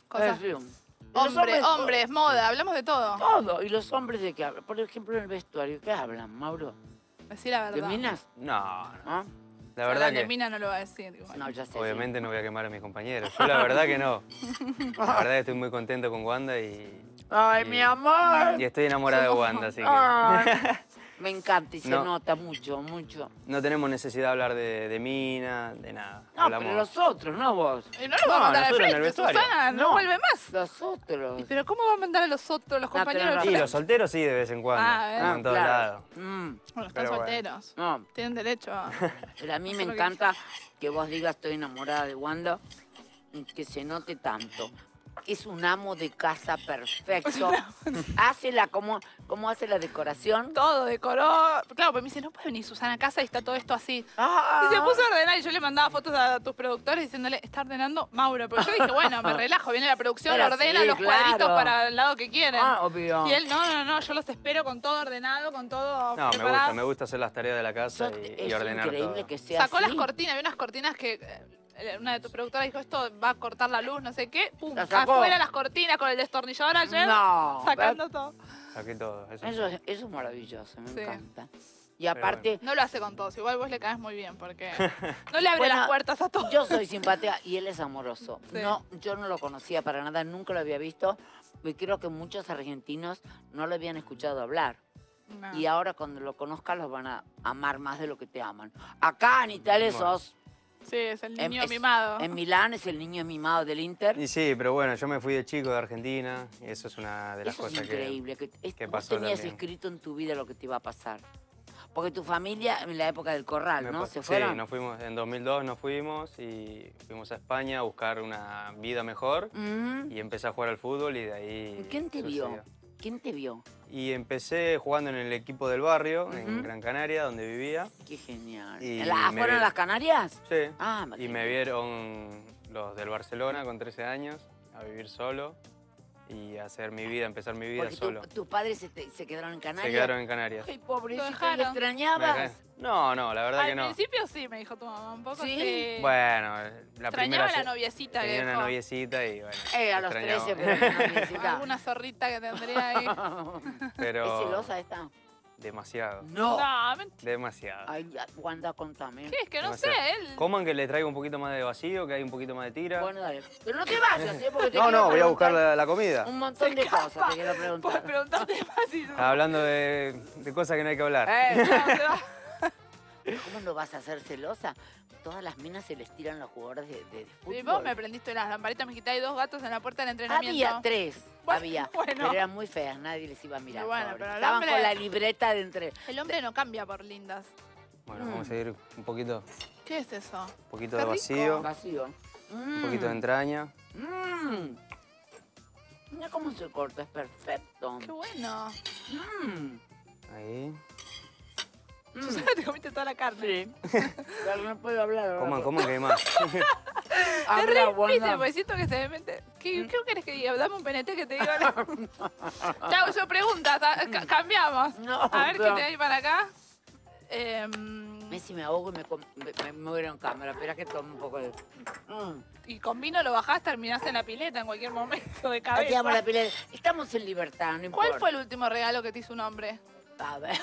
Hombres, moda, hablamos de todo. Todo. ¿Y los hombres de qué hablan? Por ejemplo, en el vestuario, ¿qué hablan, Mauro? Decí la ¿De verdad. minas? No, ¿Ah? la verdad de que mina no lo va a decir. Igual. No, ya sé. obviamente no voy a quemar a mis compañeros. Yo la verdad que no. La verdad que estoy muy contento con Wanda ¡Ay, mi amor! y estoy enamorada de Wanda, así que Ay, me encanta y se No. nota mucho, mucho. no tenemos necesidad de hablar de mina, de nada. No, pero los otros, no vos. Y no lo va a mandar al nosotros en el frente, vestuario. Susana, no vuelve más. Los otros. ¿Pero cómo va a mandar a los otros, los compañeros tenés del Y razón. los solteros sí, de vez en cuando. En todos lados. Bueno, están Pero bueno. solteros. No, Tienen derecho a... pero a mí me Eso es lo que encanta que vos digas estoy enamorada de Wanda y que se note tanto. Es un amo de casa perfecto. Hace ¿cómo hace la decoración? Todo decoró. Claro, pues me dice, no puede venir Susana a casa y está todo esto así. Ah. Y se puso a ordenar y yo le mandaba fotos a tus productores diciéndole, está ordenando Mauro. Pero yo dije, bueno, me relajo, viene la producción, Pero ordena sí, los claro. cuadritos para el lado que quieren. Ah, obvio. Y él, no, yo los espero con todo ordenado, con todo No, preparado. me gusta hacer las tareas de la casa y Es ordenar increíble Ah, todo. que sea Sacó así. las cortinas, había unas cortinas que una de tus productoras dijo, esto va a cortar la luz, no sé qué. Pum, ¿La sacó? afuera las cortinas con el destornillador ayer, No, sacando todo. Saqué todo. Eso es maravilloso, me Sí. encanta. Y aparte, No lo hace con todos, igual vos le caes muy bien porque no le abre Bueno, las puertas a todos. yo soy simpática y él es amoroso. Sí. No, yo no lo conocía para nada, nunca lo había visto. Y creo que muchos argentinos no lo habían escuchado hablar. No. Y ahora cuando lo conozcas los van a amar más de lo que te aman. Acá en Italia Bueno. sos... Sí, es el niño es- mimado. En Milán es el niño mimado del Inter. Y sí, pero bueno, yo me fui de chico de Argentina y eso es una de las Eso es cosas increíble. Que que vos pasó tenías también. escrito en tu vida lo que te iba a pasar. Porque tu familia, en la época del corral, me ¿no? pa- ¿Se fueron? Sí, nos fuimos, en 2002 nos fuimos y fuimos a España a buscar una vida mejor Ujú. y empecé a jugar al fútbol y de ahí ¿Quién te vio? sucedió. ¿Quién te vio? Y empecé jugando en el equipo del barrio, Ujú. en Gran Canaria, donde vivía. Qué genial. Y ¿Fueron me a vi- las Canarias? Sí. Ah, Y me vieron los del Barcelona con 13 años, a vivir solo. y hacer mi vida, empezar mi vida Porque solo. tus padres se quedaron en Canarias. Se quedaron en Canarias. Ay, pobrecito, Lo ¿le dejaron. extrañabas? No, la verdad que Al no. principio sí, me dijo tu mamá, un poco ¿Sí? sí. Bueno, la Extrañaba primera... la noviecita que Tenía una dejó. noviecita y bueno... A los extrañaba. 13, pero no necesitaba. Alguna zorrita que tendría ahí. Pero... ¿Es celosa esta? Demasiado. No. No, mentira. Demasiado. Ay, Wanda, contame. ¿Qué? Es que no sé, Demasiado. él. Coman que le traigo un poquito más de vacío, que hay un poquito más de tira. Bueno, dale. Pero no te vayas, ¿eh? Porque te No, quiero voy a buscar preguntar la comida. un montón de cosas te quiero Puedes preguntar. preguntarte más y Hablando de cosas que no hay que hablar. No, se va. ¿Cómo no vas a ser celosa? Todas las minas se les tiran los jugadores de fútbol. Y vos me prendiste las lamparitas, me quitáis 2 gatos en la puerta del entrenamiento. Había 3, Bueno, había. bueno. Pero eran muy feas, nadie les iba a mirar. Y bueno, pobres. pero el Estaban hombre- con la libreta de entre... El hombre no cambia por lindas. Bueno, vamos a ir un poquito ¿Qué es eso? de Qué rico. vacío, Vacío. un poquito de entraña. Mira cómo se corta, es perfecto. Qué bueno. Ahí. Te comiste toda la carne. Sí. Pero no puedo hablar. Coman que hay más. Es re Habla, difícil, Wanda. porque siento que se me mete. ¿Qué querés que diga? Dame un penete que te diga. Te hago yo preguntas, cambiamos. No, A ver qué no. te hay para acá. Messi me ahogo y me muero en cámara. Espera que tome un poco de... Y con vino lo bajás, terminás en la pileta en cualquier momento de Aquí cabeza. vamos a la pelea. Estamos en libertad, no importa. ¿Cuál fue el último regalo que te hizo un hombre? A ver.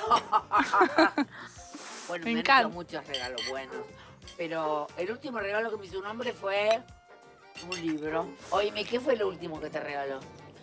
Bueno, Me me han encanta. hecho muchos regalos buenos. Pero el último regalo que me hizo un hombre fue un libro. Oye, ¿qué fue lo último que te regaló?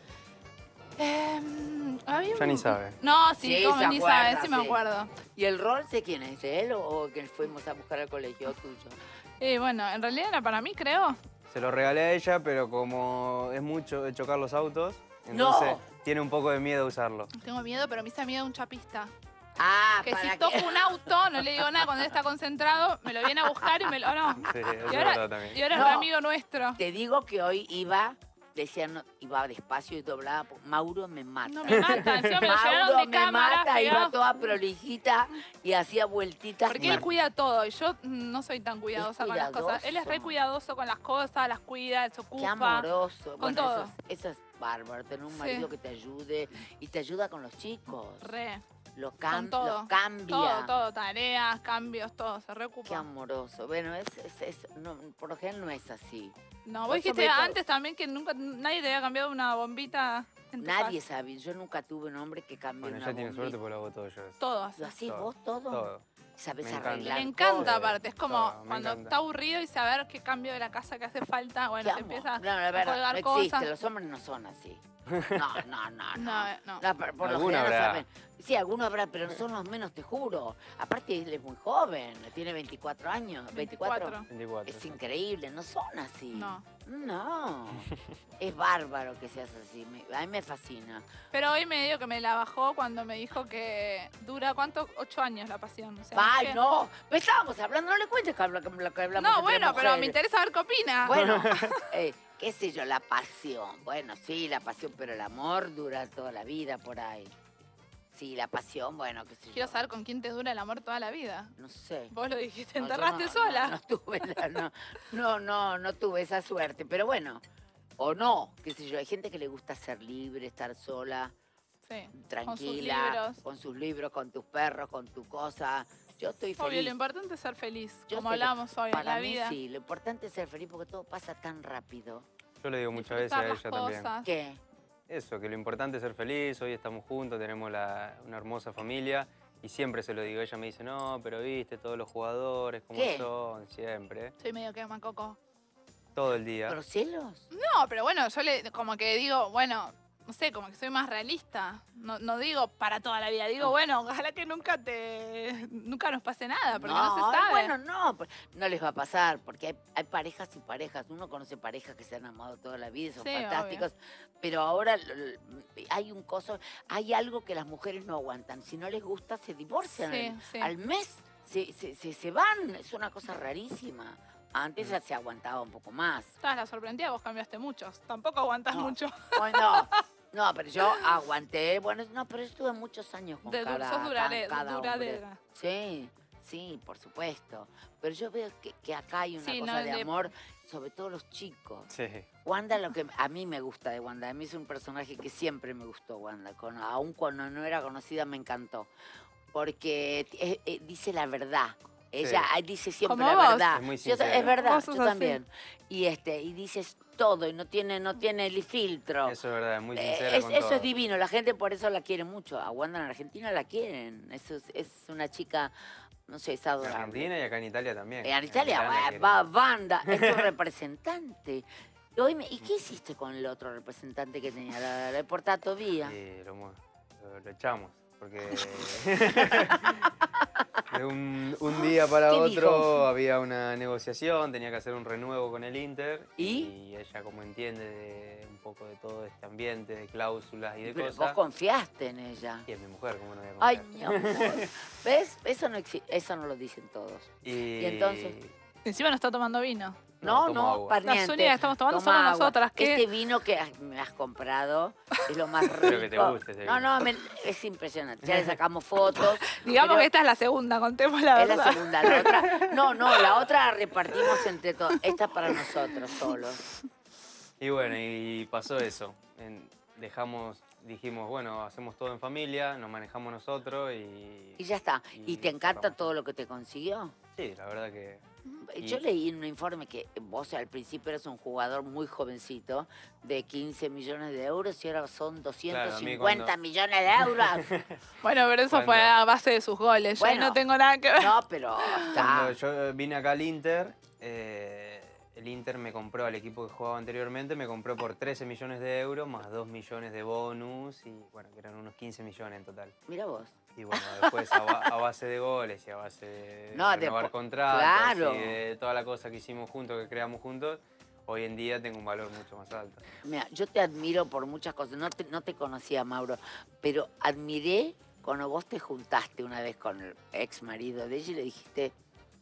Había Ya un- ni sabe. No, sí, Sí, como se ni acuerda, sabes, sí me sí. acuerdo. ¿Y el rol de quién es? ¿De él o que fuimos a buscar al colegio tuyo? Y bueno, en realidad era para mí, creo. Se lo regalé a ella, pero como es mucho de chocar los autos, entonces tiene un poco de miedo usarlo. Tengo miedo, pero me hizo miedo un chapista. Ah, Que para si toco que... un auto, no le digo nada cuando él está concentrado, me lo viene a buscar y me lo... No. Sí, eso Y es ahora, verdad también. y ahora es No. un amigo nuestro. Te digo que hoy iba, decían, iba despacio y doblaba. Mauro me mata. No me mata, encima me lo llevaron Mauro de me cámara. mata, iba pegado. toda prolijita y hacía vueltitas. Porque él cuida todo y yo no soy tan cuidadosa con las cosas. Él es re cuidadoso. cuidadoso con las cosas, las cuida, se ocupa. Qué amoroso. Con Bueno, todo. Eso es bárbaro, tener un Sí. marido que te ayude y te ayuda con los chicos. Re. Los, Con todo. los cambia. Todo, tareas, cambios, todo, se reocupa. Qué amoroso. Bueno, no, por lo general no es así. No, vos Vos dijiste sobre todo- antes también que nunca nadie te había cambiado una bombita en tu Nadie casa. sabe. Yo nunca tuve un hombre que cambie Bueno, una ella tiene bombilla. suerte porque lo hago todo yo. eso. Todos. ¿Lo hacés Todo, vos todo? Todo. ¿Sabés Me encanta. arreglar Me encanta todo? aparte, es como Todo, me cuando encanta. está aburrido y saber qué cambio de la casa que hace falta, bueno, Qué se amor. empieza No, la a verdad, colgar no existe. cosas. Los hombres no son así. No. No. Por lo Alguno general no habrá. saben. Sí, algunos habrá, pero no son los menos, te juro. Aparte, él es muy joven, tiene 24 años. 24. 24. Es increíble, no son así. No. No. Es bárbaro que seas así. A mí me fascina. Pero hoy me dio que me la bajó cuando me dijo que dura, ¿cuánto? 8 años la pasión. O sea, ¡Ay, que- no! Pero estábamos hablando, no le cuentes que lo que hablamos No, entre bueno, pero me mujeres. interesa ver qué opina. Bueno, qué sé yo, la pasión. Bueno, sí, la pasión, pero el amor dura toda la vida por ahí. Sí, la pasión, bueno, qué sé yo. Quiero saber con quién te dura el amor toda la vida. No sé. Vos lo dijiste, No, yo enterraste no- sola. No, tuve no tuve esa suerte, pero bueno, o no, qué sé yo, hay gente que le gusta ser libre, estar sola, Sí, tranquila, con sus libros, con tus perros, con tu cosa. Yo estoy feliz. Obvio, lo importante es ser feliz, Yo como sé que hablamos hoy en para la mí vida. sí, lo importante es ser feliz porque todo pasa tan rápido. Yo le digo muchas veces a Disfrutar ella las también. cosas. ¿Qué? Eso, que lo importante es ser feliz, hoy estamos juntos, tenemos una hermosa familia y siempre se lo digo. Ella me dice, no, pero viste, todos los jugadores, cómo ¿Qué? son, siempre, Soy medio que macoco. todo el día. ¿Pero celos? No, pero bueno, yo le como que digo, bueno, no sé, como que soy más realista. No digo para toda la vida, digo, bueno, ojalá que nunca nos pase nada, porque no, se sabe. Bueno, no les va a pasar, porque hay parejas y parejas. Uno conoce parejas que se han amado toda la vida y son Sí, fantásticos, pero ahora hay hay algo que las mujeres no aguantan. Si no les gusta, se divorcian. Sí, sí. Al mes se van, es una cosa rarísima. Antes ya se aguantaba un poco más. Estabas la sorprendida, vos cambiaste muchos. Tampoco aguantás No. mucho. Bueno, no, pero yo aguanté. Bueno, no, pero estuve muchos años con Sos cada hombre. duradera. Sí, sí, por supuesto. Pero yo veo que acá hay una Sí, cosa no, de amor, sobre todo los chicos. Sí. Wanda, lo que a mí me gusta de Wanda, a mí es un personaje que siempre me gustó, Wanda. Aún cuando no era conocida me encantó. Porque dice la verdad. Ella dice siempre Como la vos. verdad. Es muy Yo, sincera. es verdad, Vos sos yo así. también. Y dices todo y no tiene el filtro. Eso es verdad, es muy sincera con Eso todo. es divino, la gente por eso la quiere mucho. A Wanda en Argentina la quieren. Es una chica, no sé, es En adorable. Argentina y acá en Italia también. En Italia la va Wanda, es tu representante. ¿Y qué hiciste con el otro representante que tenía? ¿La deportato vía? Y lo echamos, porque de un día para ¿Qué otro dijo? había una negociación, tenía que hacer un renuevo con el Inter. ¿Y? Y ella, como entiende un poco de todo este ambiente, de cláusulas y de Pero vos cosas. confiaste en ella. Y es mi mujer, ¿cómo no voy a Ay, confiar? mi amor. ¿Ves? Eso no lo dicen todos. Y entonces? Encima no está tomando vino. No, tomo no, agua. pariente. Las únicas que estamos tomando Toma somos agua. nosotras, ¿qué? Este vino que me has comprado es lo más rico. Espero que te guste ese No, vino. no, es impresionante. Ya le sacamos fotos. Digamos pero que esta es la segunda, contemos la es verdad. la segunda. La otra, no, la otra la repartimos entre todos. Esta es para nosotros solos. Y bueno, y pasó eso. Dijimos, bueno, hacemos todo en familia, nos manejamos nosotros y... Y ya está. ¿Y te encanta cerramos. todo lo que te consiguió? Sí, la verdad que... Yo leí en un informe que vos al principio eras un jugador muy jovencito de 15 millones de euros y ahora son 250 cuando- millones de euros. Bueno, pero eso Cuando- fue a base de sus goles. Yo ahí Bueno. no tengo nada que ver. No, pero Cuando está. yo vine acá al Inter, el Inter me compró, al equipo que jugaba anteriormente, me compró por 13 millones de euros más 2 millones de bonus y bueno, que eran unos 15 millones en total. Mira vos. Y bueno, después a base de goles y a base de No, renovar después- contratos claro. y de toda la cosa que hicimos juntos, que creamos juntos, hoy en día tengo un valor mucho más alto. Mira, yo te admiro por muchas cosas. No te conocía, Mauro, pero admiré cuando vos te juntaste una vez con el ex marido de ella y le dijiste: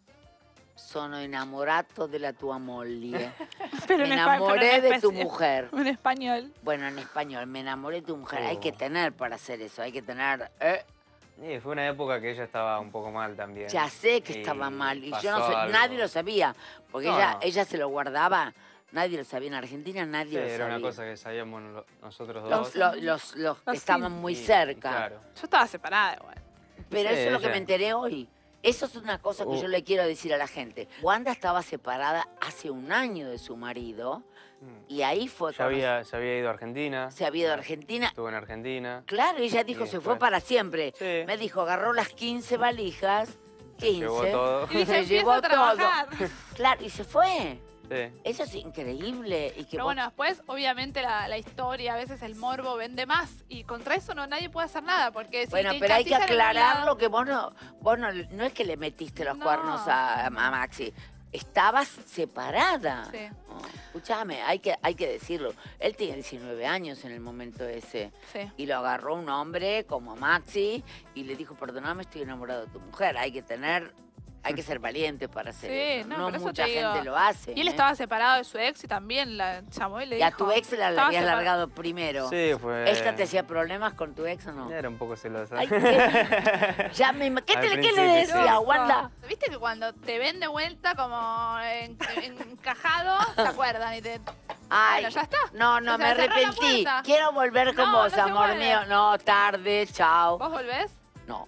sono innamorato de la tua moglie. Pero Me en enamoré pero en de tu especie- mujer. En español. Bueno, en español, me enamoré de tu mujer. Oh. Hay que tener para hacer eso, hay que tener... Y fue una época que ella estaba un poco mal también. Ya sé que Y estaba mal y yo pasó no sé, algo. nadie lo sabía, porque No, ella, no. ella se lo guardaba, nadie lo sabía en Argentina, nadie Sí, lo era sabía. una cosa que sabíamos nosotros Los, dos. los que Los estaban sí. muy Y- cerca. Claro. Yo estaba separada igual. Pero Sí, eso es lo que ella- me enteré hoy. Eso es una cosa que yo le quiero decir a la gente. Wanda estaba separada hace un año de su marido y ahí fue Ya cuando se había ido a Argentina. se había ido a Argentina. Estuvo en Argentina. Claro, ella dijo, Y se fue después- para siempre. Sí. Me dijo, agarró las 15 valijas, 15. Llevó todo. Y dice, Se empiezo llevó a trabajar. todo. Claro, y se fue. Sí. Eso es increíble. Y que Pero vos- bueno, después, obviamente, la historia, a veces el morbo vende más. Y contra eso nadie puede hacer nada. Porque si Bueno, te pero hay que encasillan en un aclararlo lado- que vos no es que le metiste los No. cuernos a Maxi. Estabas separada. Sí. Oh, escúchame, hay que decirlo. Él tenía 19 años en el momento ese. Sí. Y lo agarró un hombre como Maxi y le dijo, perdóname, estoy enamorado de tu mujer. Hay que ser valiente para hacer Sí, eso. no, No por eso mucha te digo. gente lo hace. Y él ¿eh? estaba separado de su ex y también la llamó y le Y dijo... a tu ex la estaba habías separa- largado primero. Sí, fue... ¿Esta te hacía problemas con tu ex o no? Era un poco celosa. Ay, ¿qué? Ya ¿qué Al le principio decía, sí. Wanda? ¿Viste que cuando te ven de vuelta como encajado, se acuerdan y te... Ay, Bueno, ya está. No, O sea, me cerrá la arrepentí. puerta. Quiero volver con No, vos, no se amor vuelve. mío. No, tarde, chao. ¿Vos volvés? No.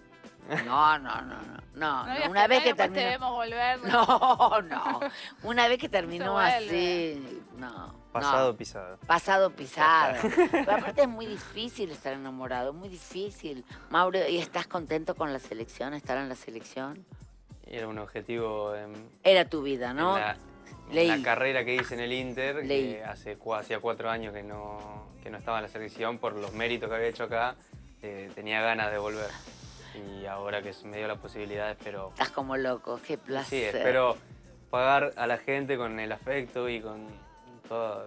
No. digas Una vez que después te terminó. vemos volver. No. Una vez que terminó vuelve. así, no. Pasado no. pisado. Pasado pisado. Pero aparte es muy difícil estar enamorado, muy difícil. Mauro, ¿y estás contento con la selección, estar en la selección? Era un objetivo en, Era tu vida, ¿no? en Leí. la carrera que hice en el Inter, Leí. que hacía 4 años que no estaba en la selección por los méritos que había hecho acá. Tenía ganas de volver. Y ahora que se me dio la posibilidad, espero... Estás como loco, qué placer. Sí, espero pagar a la gente con el afecto y con todo. Me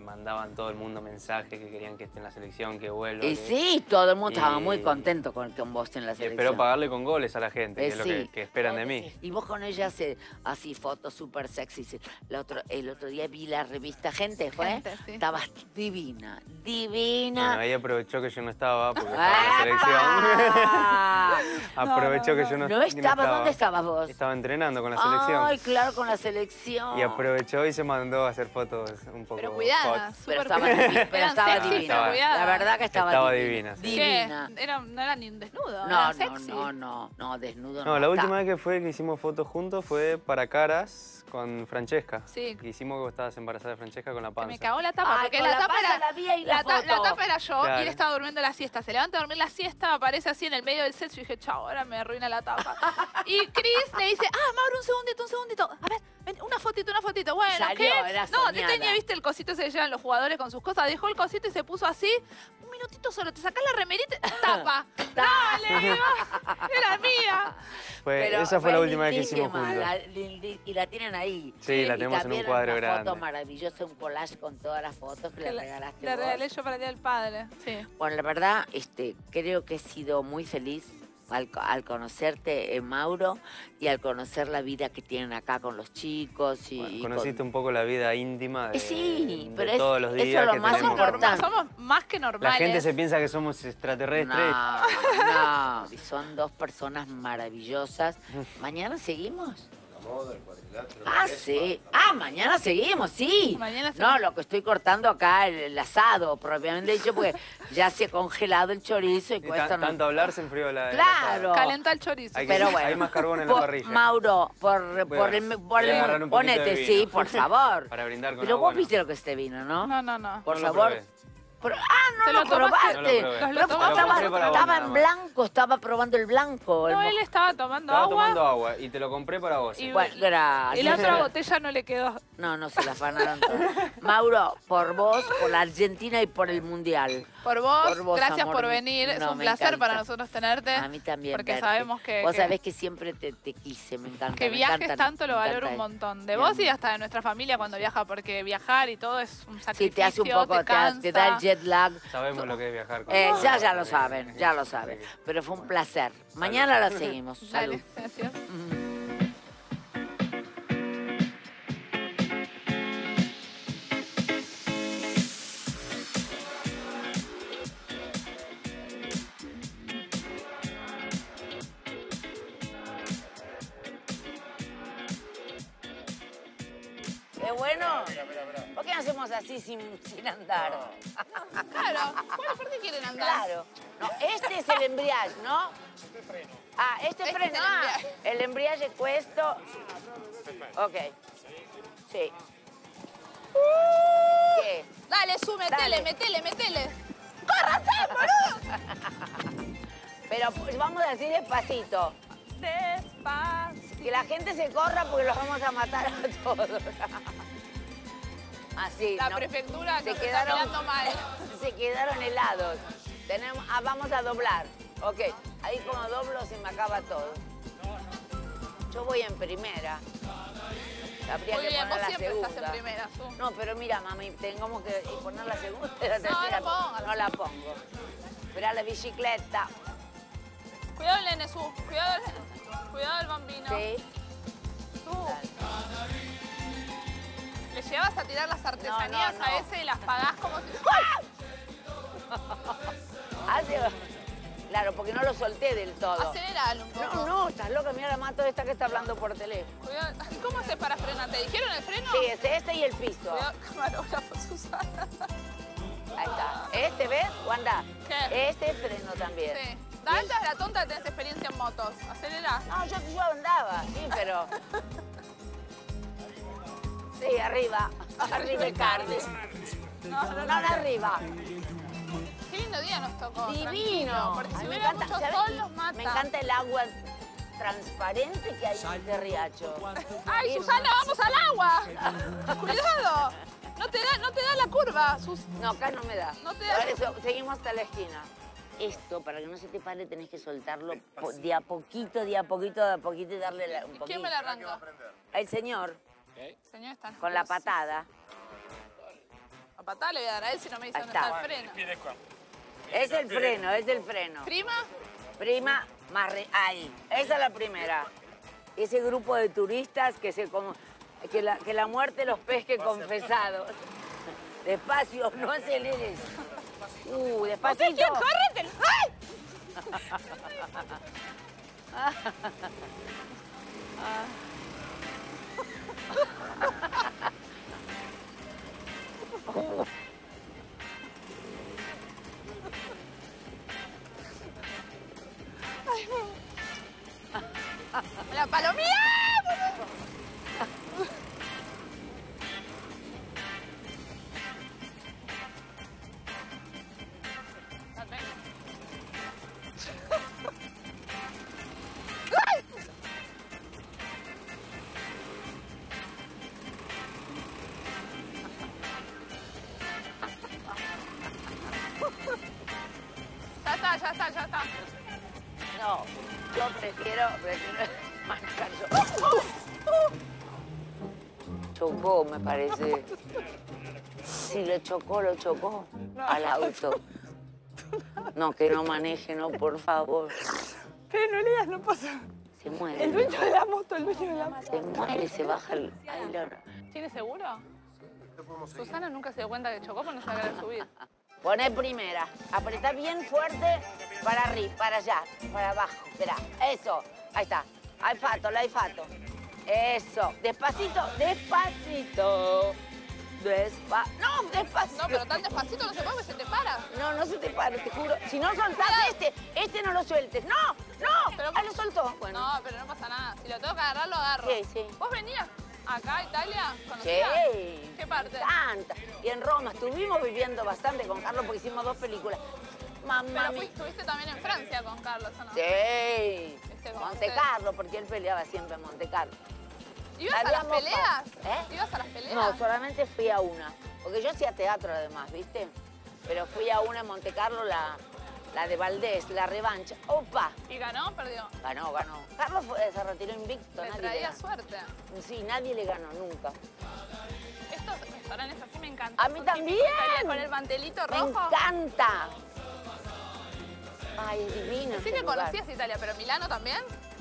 mandaban todo el mundo mensajes que querían que esté en la selección, que vuelva. Y sí, todo el mundo estaba muy contento con vos en la Y selección. espero pagarle con goles a la gente, que es lo Sí. que esperan de mí. Y vos con ella así fotos súper sexy. El otro día vi la revista Gente, ¿fue? Gente, sí. Estabas divina, divina. Bueno, ahí aprovechó que yo no estaba porque estaba en la selección. ¡Ah! Aprovechó que yo no estaba. ¿Dónde estabas vos? Estaba entrenando con la selección. Ay, claro, con la selección. Y aprovechó y se mandó a hacer fotos un poco Pero cuidadas. hot. Pero súper estaba divina. Pero Eran estaba sexy, divina. pero cuidadas. La verdad que estaba divina, sí. Divina. ¿Qué? No era ni un desnudo, No, era sexy. no, desnudo No, la última vez que hicimos fotos juntos fue para Caras con Francesca. Sí. Que hicimos que vos estabas embarazada de Francesca con la Que panza. me cagó la tapa, Ay, porque con la la tapa panza era. la vi ahí la foto. La tapa era yo Claro. y él estaba durmiendo la siesta. Se levanta a dormir la siesta, aparece así en el medio del set. Yo dije, chao, ahora me arruina la tapa. Y Chris le dice, Mauro, un segundito. A ver, ven, una fotito. Bueno, Salió, ¿qué? era No, soñada. tenía, viste, el cosito ese que llevan los jugadores con sus cosas. Dejó el cosito y se puso así. Un minutito solo, te sacás la remerita, tapa. Dale, era mía. Esa fue la última vez que hicimos lindísima, juntos. y la tienen ahí. Sí, la Y tenemos en un también cuadro una grande. foto maravillosa, un collage con todas las fotos que le regalaste Le vos. regalé yo para el Día del Padre. Sí. Bueno, la verdad, creo que he sido muy feliz al conocerte, Mauro, y al conocer la vida que tienen acá con los chicos. Y Conociste un poco la vida íntima de, Sí, de pero es- todos los eso días es lo que más tenemos. importante. Somos más que La normales. gente se piensa que somos extraterrestres. No, y son dos personas maravillosas. ¿Mañana seguimos? Sí. Mañana seguimos, sí. Mañana No, seguimos. lo que estoy cortando acá, el asado, propiamente dicho, porque ya se ha congelado el chorizo y Y cuesta... tanto hablar se enfrió la... Claro. Calenta el chorizo. Hay, Pero bueno. hay más carbón en la parrilla. Mauro, por Voy a agarrar un poquito de ponete, vino. sí, por favor. Para brindar con Pero agua, vos ¿no? viste lo que es este vino, ¿no? No. Por No lo favor. probé. No ¿Te lo lo tomaste? probaste. No lo probé. Pero Lo tomaste. estaba, Lo compré para vos, estaba nada en más. blanco, estaba probando el blanco. No, él estaba tomando Estaba agua. tomando agua y te lo compré para vos. Y- Bueno, gracias. Y la otra botella no le quedó. No se la afanaron todos. Mauro, por vos, por la Argentina y por el Mundial. Por vos, gracias amor. por venir. Es No, un me placer encanta. para nosotros tenerte. A mí también. Porque verte. sabemos que... Vos que- sabés que siempre te quise, me encanta. Que me viajes encantan, tanto lo me valoro un encanta. montón. De Mi vos y amor. hasta de nuestra familia cuando viaja, porque viajar y todo es un Sí, sacrificio, te hace un poco, te da el jet lag. Sabemos lo que es viajar con Ya lo saben, ya lo saben. Pero fue un placer. Mañana la seguimos. Salud. Dale, gracias. ¿Qué bueno? ¿Por qué no hacemos así sin andar? Claro. Bueno, ¿por qué quieren andar? Claro. No, este es el embriague, ¿no? Este Este freno. es el embriague. El embriague questo. Ok. Sí. ¿Qué? Dale, Su, Dale. metele. Pero vamos así despacito. Despacio. Que la gente se corra porque los vamos a matar a todos. Así. La ¿no? prefectura Se nos está quedaron- mirando mal. Se quedaron helados. Vamos a doblar. Ok. Ahí como doblo se me acaba todo. Yo voy en primera. Habría Muy que bien, poner vos la siempre segunda. estás en primera, Su. No, pero mira, mami, tengamos que poner la segunda y la tercera. póngala. No la pongo. Espera la bicicleta. Cuidado el nene, Su. Cuidado el bambino. Sí. Su. Le llevas a tirar las artesanías No. a ese y las pagás como si... Claro, porque no lo solté del todo. Aceleralo un poco. No, estás loca, mira la mato esta que está hablando por teléfono. Cuidado. ¿Cómo haces para frenar? ¿Te dijeron el freno? Sí, es este y el piso. Cuidado, camarógrafo, Susana. Ahí está. ¿Ves, Wanda? ¿Qué? Este freno también. Sí. Antes de la tonta que tenés experiencia en motos. Acelera. No, yo andaba, sí, pero... Sí, arriba. Arriba el carne. No, arriba. Qué lindo día nos tocó. Divino. tranquilo, Porque A si mí me hubiera encanta, mucho ¿sabes? sol, los mata. Me encanta el agua transparente que hay en este riacho. ¡Ay, Susana, vamos al agua! ¡Cuidado! No te da la curva, No, acá no me da. No te da. Por eso, seguimos hasta la esquina. Esto, para que no se te pare, tenés que soltarlo de a poquito y darle un poquito. ¿Quién me la arranca? El señor, Señor, está. con la patada. patada le voy a dar a él si no me dice Ahí dónde está el freno. Es el freno, es el freno. ¿Prima? Prima, ahí. Esa es la primera. Ese grupo de turistas que que la muerte los pesque confesados. Despacio, no aceleres. Despacito. ¡Quién, córrete! ¡Ay! ¡La palomilla! Ya está. No, yo prefiero manejar yo. Chocó, me parece. Si lo chocó al auto. No, que no maneje, no, por favor. Pero no leas, no pasa. Se muere. El dueño de la moto. Se muere, se baja el... ¿Tiene seguro? Susana nunca se dio cuenta que chocó porque no se va a querer subir. Poné primera. Apretá bien fuerte para arriba, para allá, para abajo. Esperá. Eso. Ahí está. Hay fato. Eso. Despacito. No, despacito. No, pero tan despacito no se puede, se te para. No se te para, te juro. Si no soltás este no lo sueltes. ¡No! Pero, lo soltó. Bueno. No, pero no pasa nada. Si lo tengo que agarrar, lo agarro. Sí. ¿Vos venías acá a Italia? ¿Conocías? Sí. ¿Qué parte? Tanta. Y en Roma estuvimos viviendo bastante con Carlos porque hicimos 2 películas. Mamá Pero estuviste también en Francia con Carlos, ¿o no? Sí. Como Monte Carlo, porque él peleaba siempre en Monte Carlo. ¿Ibas a las peleas? ¿Eh? ¿Ibas a las peleas? No, solamente fui a una. Porque yo hacía teatro además, ¿viste? Pero fui a una en Monte Carlo, la de Valdés, la revancha. ¡Opa! ¿Y ganó o perdió? Ganó. Carlos se retiró invicto. Le nadie traía le ganó. suerte. Sí, nadie le ganó nunca. Estos restaurantes así me encantan. ¡A mí Son también! típicos italianos, con el mantelito ¡Me rojo. encanta! Ay, es divino. Sí este que lugar. conocías Italia, pero ¿Milano también?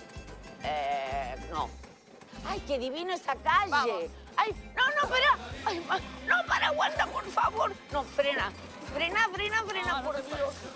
No. ¡Ay, qué divino esa calle! Vamos. ¡Ay, no, espera! ¡Ay, no, para, Wanda, por favor! No, frena, No, por no se Dios.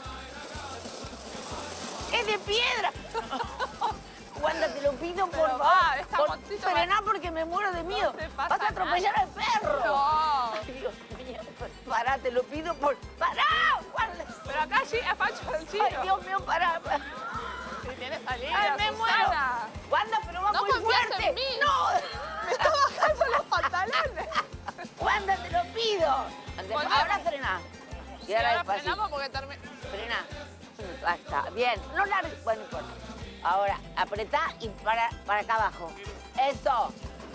¡Es de piedra! Wanda, te lo pido, por Pero favor. esta motito Frená porque me muero de miedo. te pasa Vas a atropellar nada. al perro. No. Ay, Dios mío. Pará, te lo pido por... ¡Pará, Wanda! Pero acá llega Facho del Chino. Ay, Dios mío, pará. Si tienes salida, ¡Ay, me muero! Susana. Wanda, pero va No muy confías fuerte. en mí. ¡No! Me está bajando los pantalones. Wanda, te lo pido. Volvemos. Ahora frená. Y ahora frenamos porque termina. Frena. Ahí está. Bien. No largues. Bueno, no importa. Ahora, apretá y para acá abajo. Eso.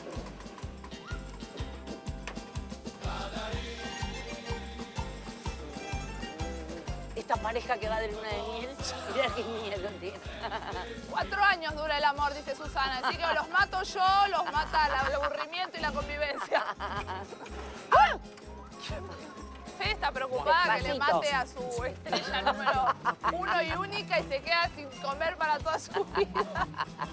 Esta pareja que va de luna de miel, mirá qué miedo tiene. 4 años dura el amor, dice Susana. Así que los mato yo, los mata el aburrimiento y la convivencia. ¡Ah! Fede está preocupada que le Despacito. mate a su estrella número 1 y única y se queda sin comer para toda su vida.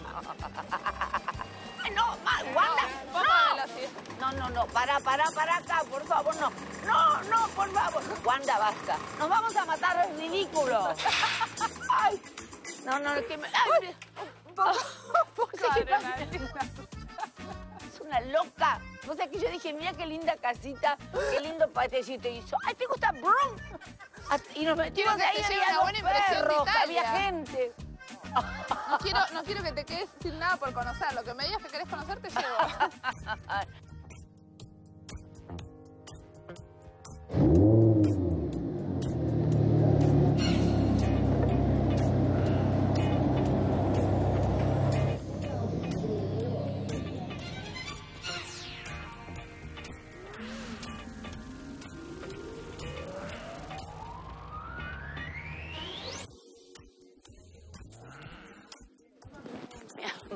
Ay, no, Wanda, Poco de velocidad. no, para acá, por favor, no, por favor. Wanda, basta, nos vamos a matar, es ridículo. Ay, no, es que me... Ay, Un poco sé qué de pasa. adrenalina. Es una loca. O sea que yo dije, mira qué linda casita, qué lindo patecito. Y yo, ay, ¿te gusta? ¡Brum! Y nos metimos Quiero que ahí, te lleve había una buena impresión de perros, Italia. había gente. No quiero que te quedes sin nada por conocer. Lo que me digas que querés conocer, te llevo.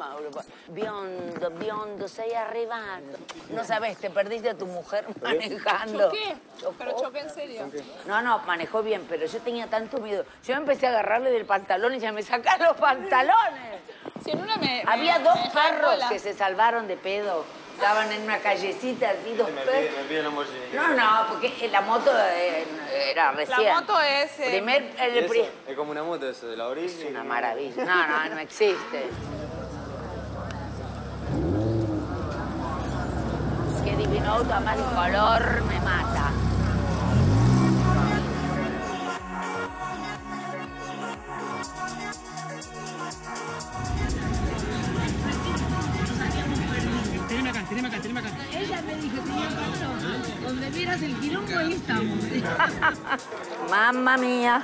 Mauro. Biondo, sei arrivato. No sabes, te perdiste a tu mujer manejando. ¿Choqué? ¿Pero choqué en serio? No, manejó bien, pero yo tenía tanto miedo. Yo empecé a agarrarle del pantalón y ya me sacaron los pantalones. Si en una Había dos me perros cola. que se salvaron de pedo. Estaban en una callecita así, dos perros. Me pide la Lamborghini. No, porque la moto era recién. La moto es... Es como una moto eso, de la orilla. Es una maravilla. No existe. Qué divino auto, además el color me mata. Teneme acá. Ella me dijo, señor Pablo, donde vieras el quilombo, ahí estamos. Mamma mia.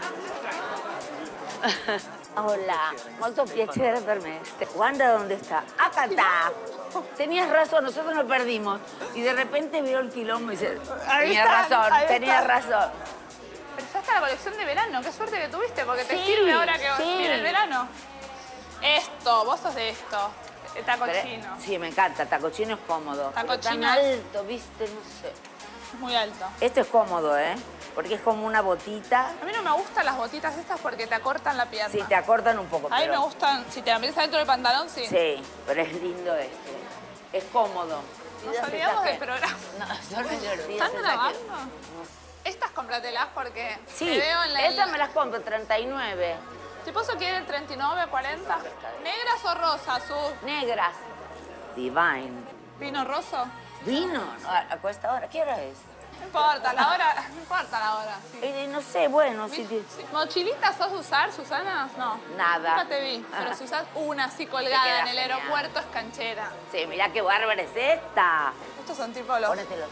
Hola, molto piacere per me. Wanda, ¿dónde está? Acá está. Tenías razón, nosotros nos perdimos. Y de repente vio el quilombo y dice, tenía razón. Pero ya está la colección de verano. Qué suerte que tuviste, porque te Sí, sirve ahora que sí. viene el verano. Esto, vos sos de esto. El taco chino. Sí, me encanta. Taco chino es cómodo. Taco Pero tan chino. alto, viste, no sé. Es muy alto. Esto es cómodo, ¿eh? Porque es como una botita. A mí no me gustan las botitas estas porque te acortan la pierna. Sí, te acortan un poco. A mí pero... me gustan, si te la metes adentro del pantalón, sí. Sí, pero es lindo este. Es cómodo. Nos olvidamos del programa. No, son divertidas. ¿Están esas grabando? que- Estas cómpratelas porque Sí, te veo en la... esas me las compro, 39. ¿Tu esposo quiere 39, 40? ¿Negras o rosas, Sus? Negras. Divine. ¿Vino roso? Vino a cuesta hora. ¿Qué hora es? No importa, la hora, no importa la hora. Sí. No sé, bueno, si... Sí. ¿Mochilitas sos de usar, Susana? No. Nada. Nunca te vi, pero si usas una así Te colgada queda en el genial. aeropuerto es canchera. Sí, mirá qué bárbara es esta. Estos son tipo los... Pónetelos.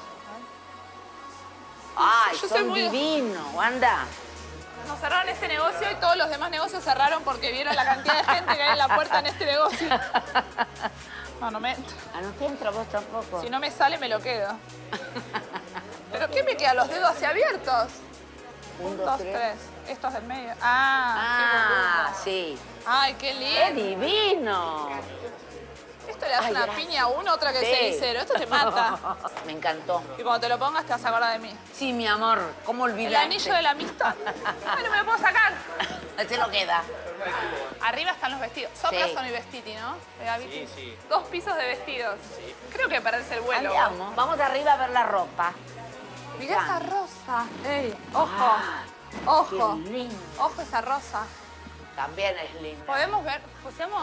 Ay, Yo soy son muy- divinos, Wanda. Nos cerraron este negocio y todos los demás negocios cerraron porque vieron la cantidad de gente que hay en la puerta en este negocio. No me entra. Ah, no te entra vos tampoco. Si no me sale, me lo quedo. ¿Pero qué me quedan? ¿Los dedos así abiertos? 1, 2, 3. Estos del medio. Ah, qué sí. Ay, qué ¡Es lindo. divino! Esto le das Ay, una gracias. piña a uno, otra que Sí. es cenicero. Esto te mata. Me encantó. Y cuando te lo pongas te vas a acordar de mí. Sí, mi amor, ¿cómo El olvidarte? anillo de la amistad. Ay, no me lo puedo sacar. Se lo queda. Arriba están los vestidos. Sopra Sí. son y vestiti, ¿no? Sí. 2 pisos de vestidos. Creo que perdés el vuelo. Andiamo. Vamos arriba a ver la ropa. Mirá esa rosa. Ey, ojo. Ah, Ojo. Qué lindo. Ojo esa rosa. También es lindo. Podemos ver. Pusemos.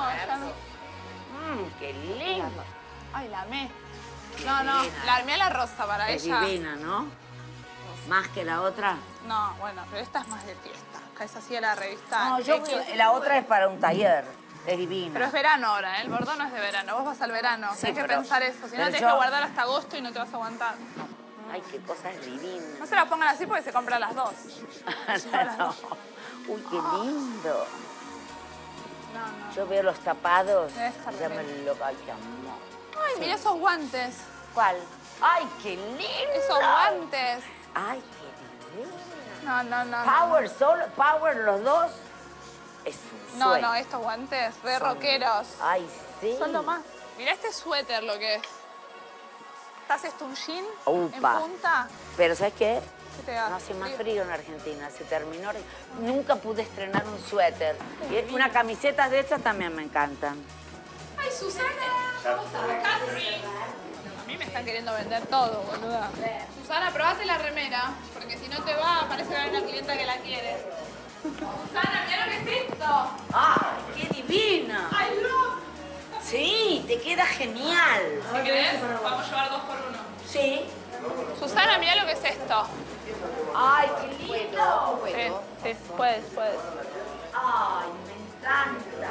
Qué lindo. Ay, la amé. Qué No, divina. la armé a la rosa para Es ella. divina, ¿no? Más que la otra. No, bueno, pero esta es más de fiesta. Acá es así de la revista. No, yo la otra es para un taller. Es divina. Pero es verano ahora, ¿eh? El bordón no es de verano. Vos vas al verano. Sí, Hay que pero- pensar eso. Si no, pero tenés yo- que guardar hasta agosto y no te vas a aguantar. Ay, qué cosas divinas. No se la pongan así porque se compran las dos. No. Uy, qué lindo. No. Yo veo los tapados. Debe estar Ya me tremendo. lo... Ay, qué amor. Ay, mira esos guantes. ¿Cuál? ¡Ay, qué lindo! Esos guantes. ¡Ay, qué divino! No. Power solo, Power los dos. Es un No, sueño. estos guantes re Son- rockeros. Ay, sí. Son lo más. Mirá este suéter lo que es. ¿Estás esto un jean Upa. en punta? Pero ¿sabes qué? ¿Qué te da? No hace más frío en Argentina, se terminó. Nunca pude estrenar un suéter. Y una camiseta de estas también me encantan. ¡Ay, Susana! ¿Cómo estás? Catherine. A mí me están queriendo vender todo, boluda. Susana, probate la remera, porque si no te va, parece que hay una clienta que la quiere. Susana, mira lo que es esto. ¡Ay, qué divina! ¡Ay, love! Sí, te queda genial. Si querés, vamos a llevar 2 por 1. Sí. Susana, mira lo que es esto. ¡Ay, qué lindo! Sí, puedes. ¡Ay, me encanta!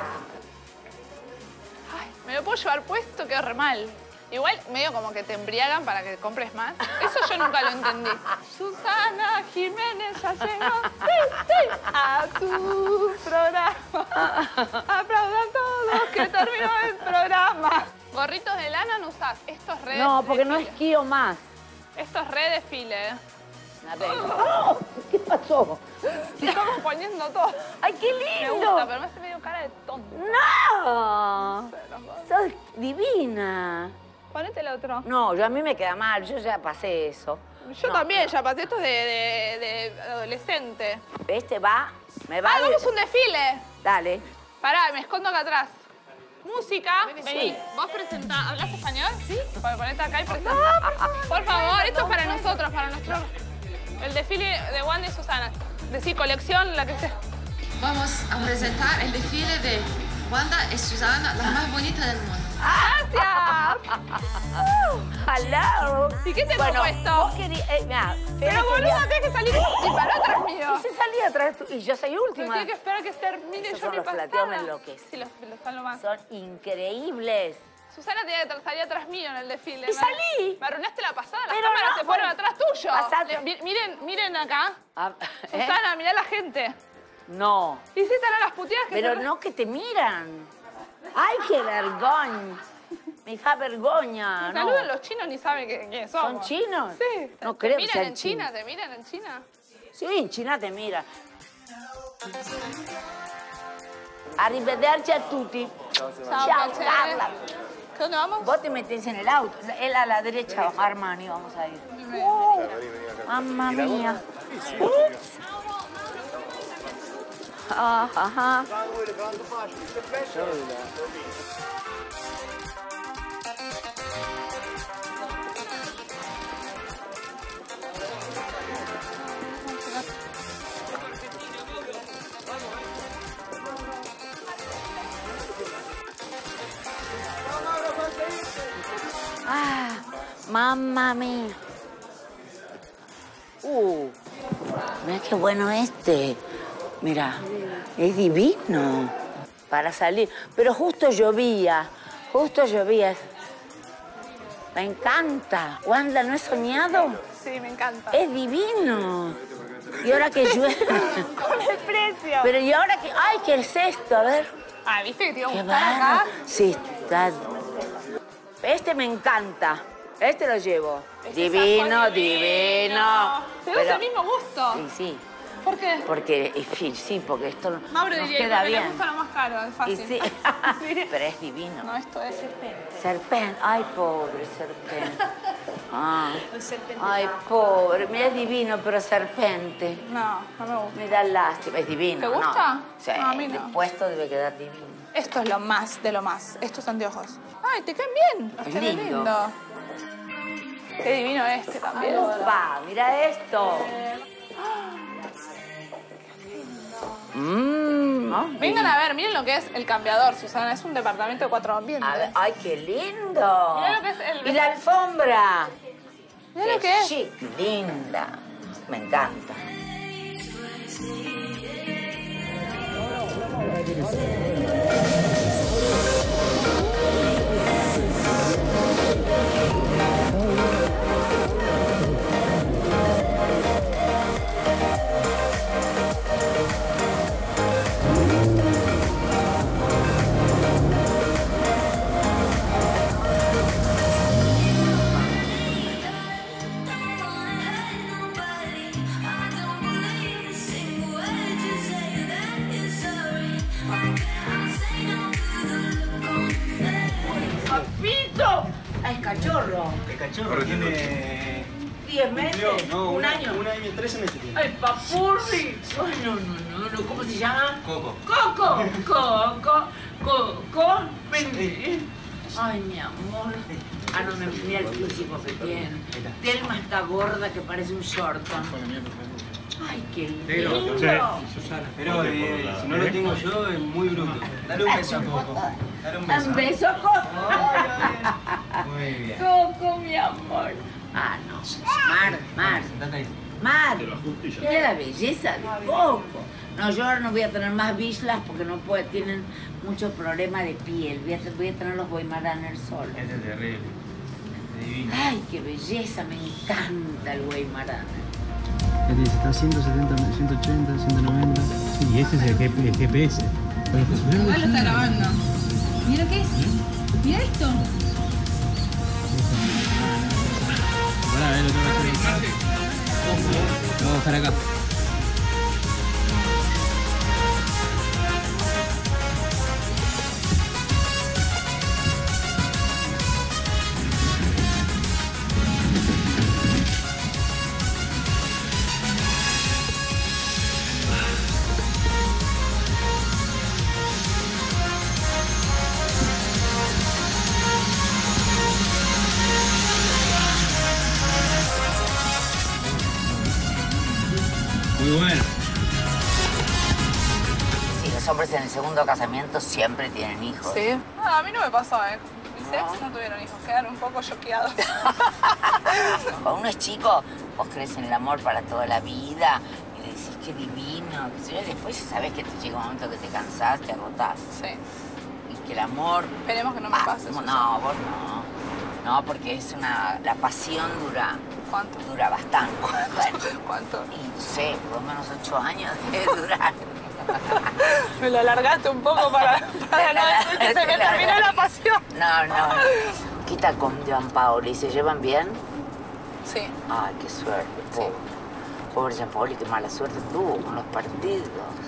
Ay, me lo puedo llevar puesto, quedó re mal. Igual medio como que te embriagan para que compres más. Eso yo nunca lo entendí. Susana Jiménez ya llegó, sí, a tu programa. Aplaudan todos que terminó el programa. Gorritos de lana no usás. Esto es re No, porque no desfile. esquío más. Esto es re desfile. A ver. ¡Oh! ¿Qué pasó? Estamos poniendo todo. ¡Ay, qué Me lindo! gusta, pero me hace medio cara de tonto. ¡No! sos divina. Ponete el otro. No, a mí me queda mal, yo ya pasé eso. Yo también, ya pasé esto de adolescente. Este va, me va. ¡Ah, hagamos un desfile! Dale. Pará, me escondo acá atrás. Música, vení. ¿Vos presentás? ¿Hablas español? Sí. Ponete acá y presentá. Por favor, esto es para nosotros, para nuestro... El desfile de Wanda y Susana. Decir colección, la que sea. Vamos a presentar el desfile de Wanda y Susana, las más bonitas del mundo. ¡Gracias! ¡Hello! ¿Y qué te he puesto? Vos querías... Pero boludo, tenés que salir y para atrás mío. Y se salía atrás y yo soy última. Pero tienes que esperar que termine yo mi los pasada. plateados me enloquecen. Sí, los están lo más. Son increíbles. Susana tenía que salir atrás mío en el desfile. Y salí. Me arruinaste la pasada, las Pero cámaras no, se fueron bueno, atrás tuyo. pasate. Miren acá. ¿Eh? Susana, mirá la gente. No. Hiciste las puteadas que Pero se... no que te miran. ¡Ay, qué vergüenza! Me fa vergüenza. No. Saludan los chinos ni saben quiénes somos. ¿Son chinos? Sí. No creo ¿Te que sean miran en China? chinos. ¿Te miran en China? Sí, en China te miran. Arrivederci a tutti. Chao, Ciao, Pache. Carla. ¿Dónde vamos? Vos te metés en el auto. Él a la derecha, Armani, vamos a ir. Mamma mía. Ups. Ajá. Ah, mamma mía. Mira qué bueno este. Mira, es divino para salir. Pero justo llovía. Me encanta. Wanda, ¿no he soñado? Sí, me encanta. Es divino. Y ahora que llueve. Con el precio. Pero y ahora que... ¡Ay, qué es esto! A ver. Ah, ¿viste que te iba a Qué gustar acá? bárbaro. Sí, está... Este me encanta. Este lo llevo. Divino. Tenemos el mismo gusto. Sí. ¿Por qué? Porque, en fin, sí, porque esto Mauro nos diría queda que le bien. gusta lo más caro, es Y fácil. sí. Sí. Pero es divino. No, esto es serpente. Serpente. Ay, pobre serpente. Ay, pobre. Mira, es divino, pero serpente. No me gusta. Me da lástima. Es divino, ¿Te gusta? ¿no? Sí, No, a mí no. de puesto debe quedar divino. Esto es lo más de lo más. Estos anteojos. Ay, te caen bien. Los Es tenés lindo. Qué divino este también. ¡Opa! Mira esto. ¿No? Vengan a ver, miren lo que es el cambiador, Susana. Es un departamento de 4 ambientes. A ver, ¡ay, qué lindo! Mirá lo que es el... Y la alfombra. Mirá lo que es. Chic, linda. Me encanta. ¡Papito! ¡Ay, cachorro! El cachorro tiene... 10 meses. No, un año. Un año y 13 meses tiene. ¡Ay, papurri! ¡Ay, no! ¿Cómo se llama? Coco. ¡Coco! Vení. Ay, mi amor. Ah, no, mira el físico que tiene. Telma está gorda que parece un shorton. Ay, qué lindo. Susana. Pero si no lo tengo yo, es muy bruto. Dale un beso a Coco. Dale un beso. ¿Un beso, Coco? Muy bien. Coco, mi amor. Ah, no. Sentate ahí. Mar, mira la belleza de Coco. No, yo ahora no voy a tener más bislas porque no puede, tienen muchos problemas de piel. Voy a tener los Weimaraner solos. Este es terrible. Es divino. Ay, qué belleza, me encanta el Weimaraner. ¿Qué dice? Está 170, 180, 190. Sí, ese es el GPS. Igual lo está grabando. Mira qué es. Mira esto. Pará, lo tengo que hacer. Lo voy a bajar acá. muy bueno. Sí, los hombres en el segundo casamiento siempre tienen hijos. Sí. No, a mí no me pasó, Mis ex no tuvieron hijos, quedaron un poco choqueados. Cuando uno es chico, vos crees en el amor para toda la vida y decís qué divino, qué sé yo, y después sabés que te llega un momento que te cansás, te agotás. Sí. Y que el amor... Esperemos que no me pase eso. No, vos no. No, porque es la pasión dura... ¿Cuánto? Dura bastante. ¿Cuánto? Y no sé, por lo menos 8 años debe durar. Me lo alargaste un poco para no decir que se me terminó la pasión. No. ¿Qué tal con Gianpaoli? ¿Se llevan bien? Sí. Ay, qué suerte. Sí. Pobre Gianpaoli, qué mala suerte tuvo con los partidos.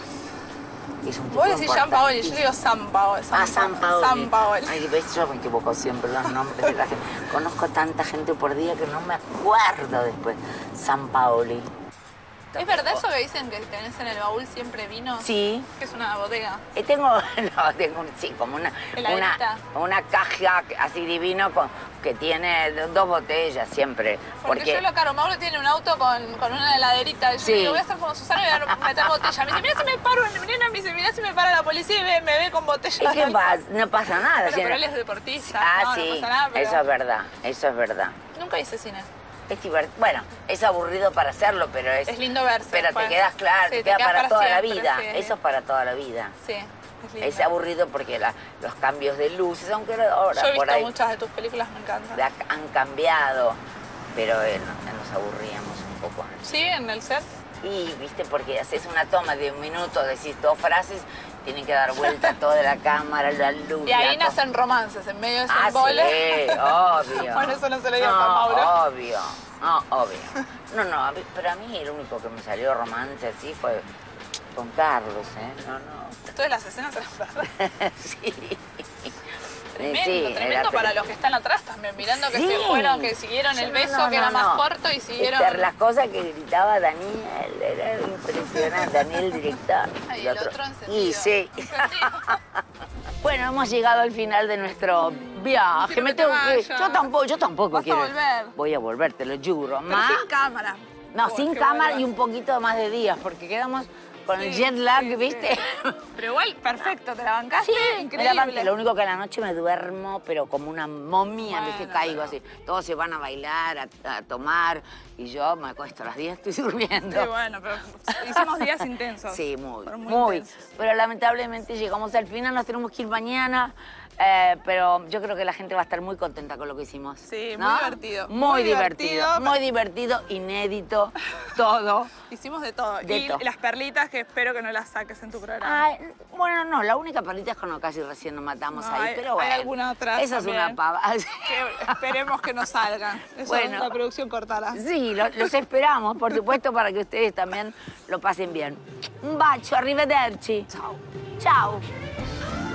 Es un tipo Vos decís Gianpaoli, yo digo Sampaoli. Sampaoli. Ay, ves, yo me equivoco siempre los nombres de la gente. Conozco tanta gente por día que no me acuerdo después. Sampaoli. ¿Es verdad eso que dicen que tenés en el baúl siempre vino? Sí. Que es una bodega. Tengo como una caja así divino que tiene 2 botellas siempre. Porque yo lo caro, Mauro tiene un auto con una heladerita. Yo digo, voy a estar como Susana y voy a meter botella. Me dice, mirá si me paro, mirá si me para la policía y me ve con botella. ¿Y qué pasa? No pasa nada. Pero él es deportista. Sí, no pasa nada, pero... eso es verdad. Nunca hice cine. Es divertido. Bueno, es aburrido para hacerlo, pero es lindo verse. Pero te quedas claro, sí, te queda para toda la siempre, vida. Sí. Eso es para toda la vida. Sí, es lindo. Es aburrido porque los cambios de luces, aunque ahora yo he por visto ahí muchas de tus películas, me encantan. Han cambiado, pero nos aburríamos un poco. ¿Sí? ¿En el set? Y, viste, porque haces una toma de 1 minuto, decís 2 frases, tienen que dar vuelta toda la cámara, la luz. Y ahí nacen romances en medio de ese embole. Sí, obvio. Bueno, eso no se lo digo a Mauro. Obvio. No, pero a mí el único que me salió romance así fue con Carlos, Todas las escenas eran verdad. Sí. Tremendo para los que están atrás también, mirando que se fueron, que siguieron el beso, que era más corto y siguieron... Las cosas que gritaba Daniel, era impresionante, Daniel, director. Y el otro encendido. Y sí. Bueno, hemos llegado al final de nuestro viaje. Yo tampoco quiero. ¿Vas a volver? Voy a volver, te lo juro. Pero sin cámara. No, sin cámara y un poquito más de días, porque quedamos con el jet lag, ¿viste? Pero igual, perfecto, te la bancaste, increíble. Lo único que a la noche me duermo, pero como una momia, ¿viste? Caigo así. Todos se van a bailar, a tomar, y yo me acuesto a las 10, estoy durmiendo. Sí, bueno, pero hicimos días intensos. Sí, muy. Pero lamentablemente llegamos al final, nos tenemos que ir mañana. Pero yo creo que la gente va a estar muy contenta con lo que hicimos. Sí, ¿no? muy divertido. Muy divertido, inédito, todo. Hicimos de todo. Y las perlitas que espero que no las saques en tu programa. Bueno, no, la única perlita es cuando casi recién nos matamos ahí, pero bueno. Hay alguna otra. Esa es una pava. Que esperemos que no salgan. Eso bueno, la producción cortará. Sí, los esperamos, por supuesto, para que ustedes también lo pasen bien. Un bacio, arrivederci. Chao. Chao.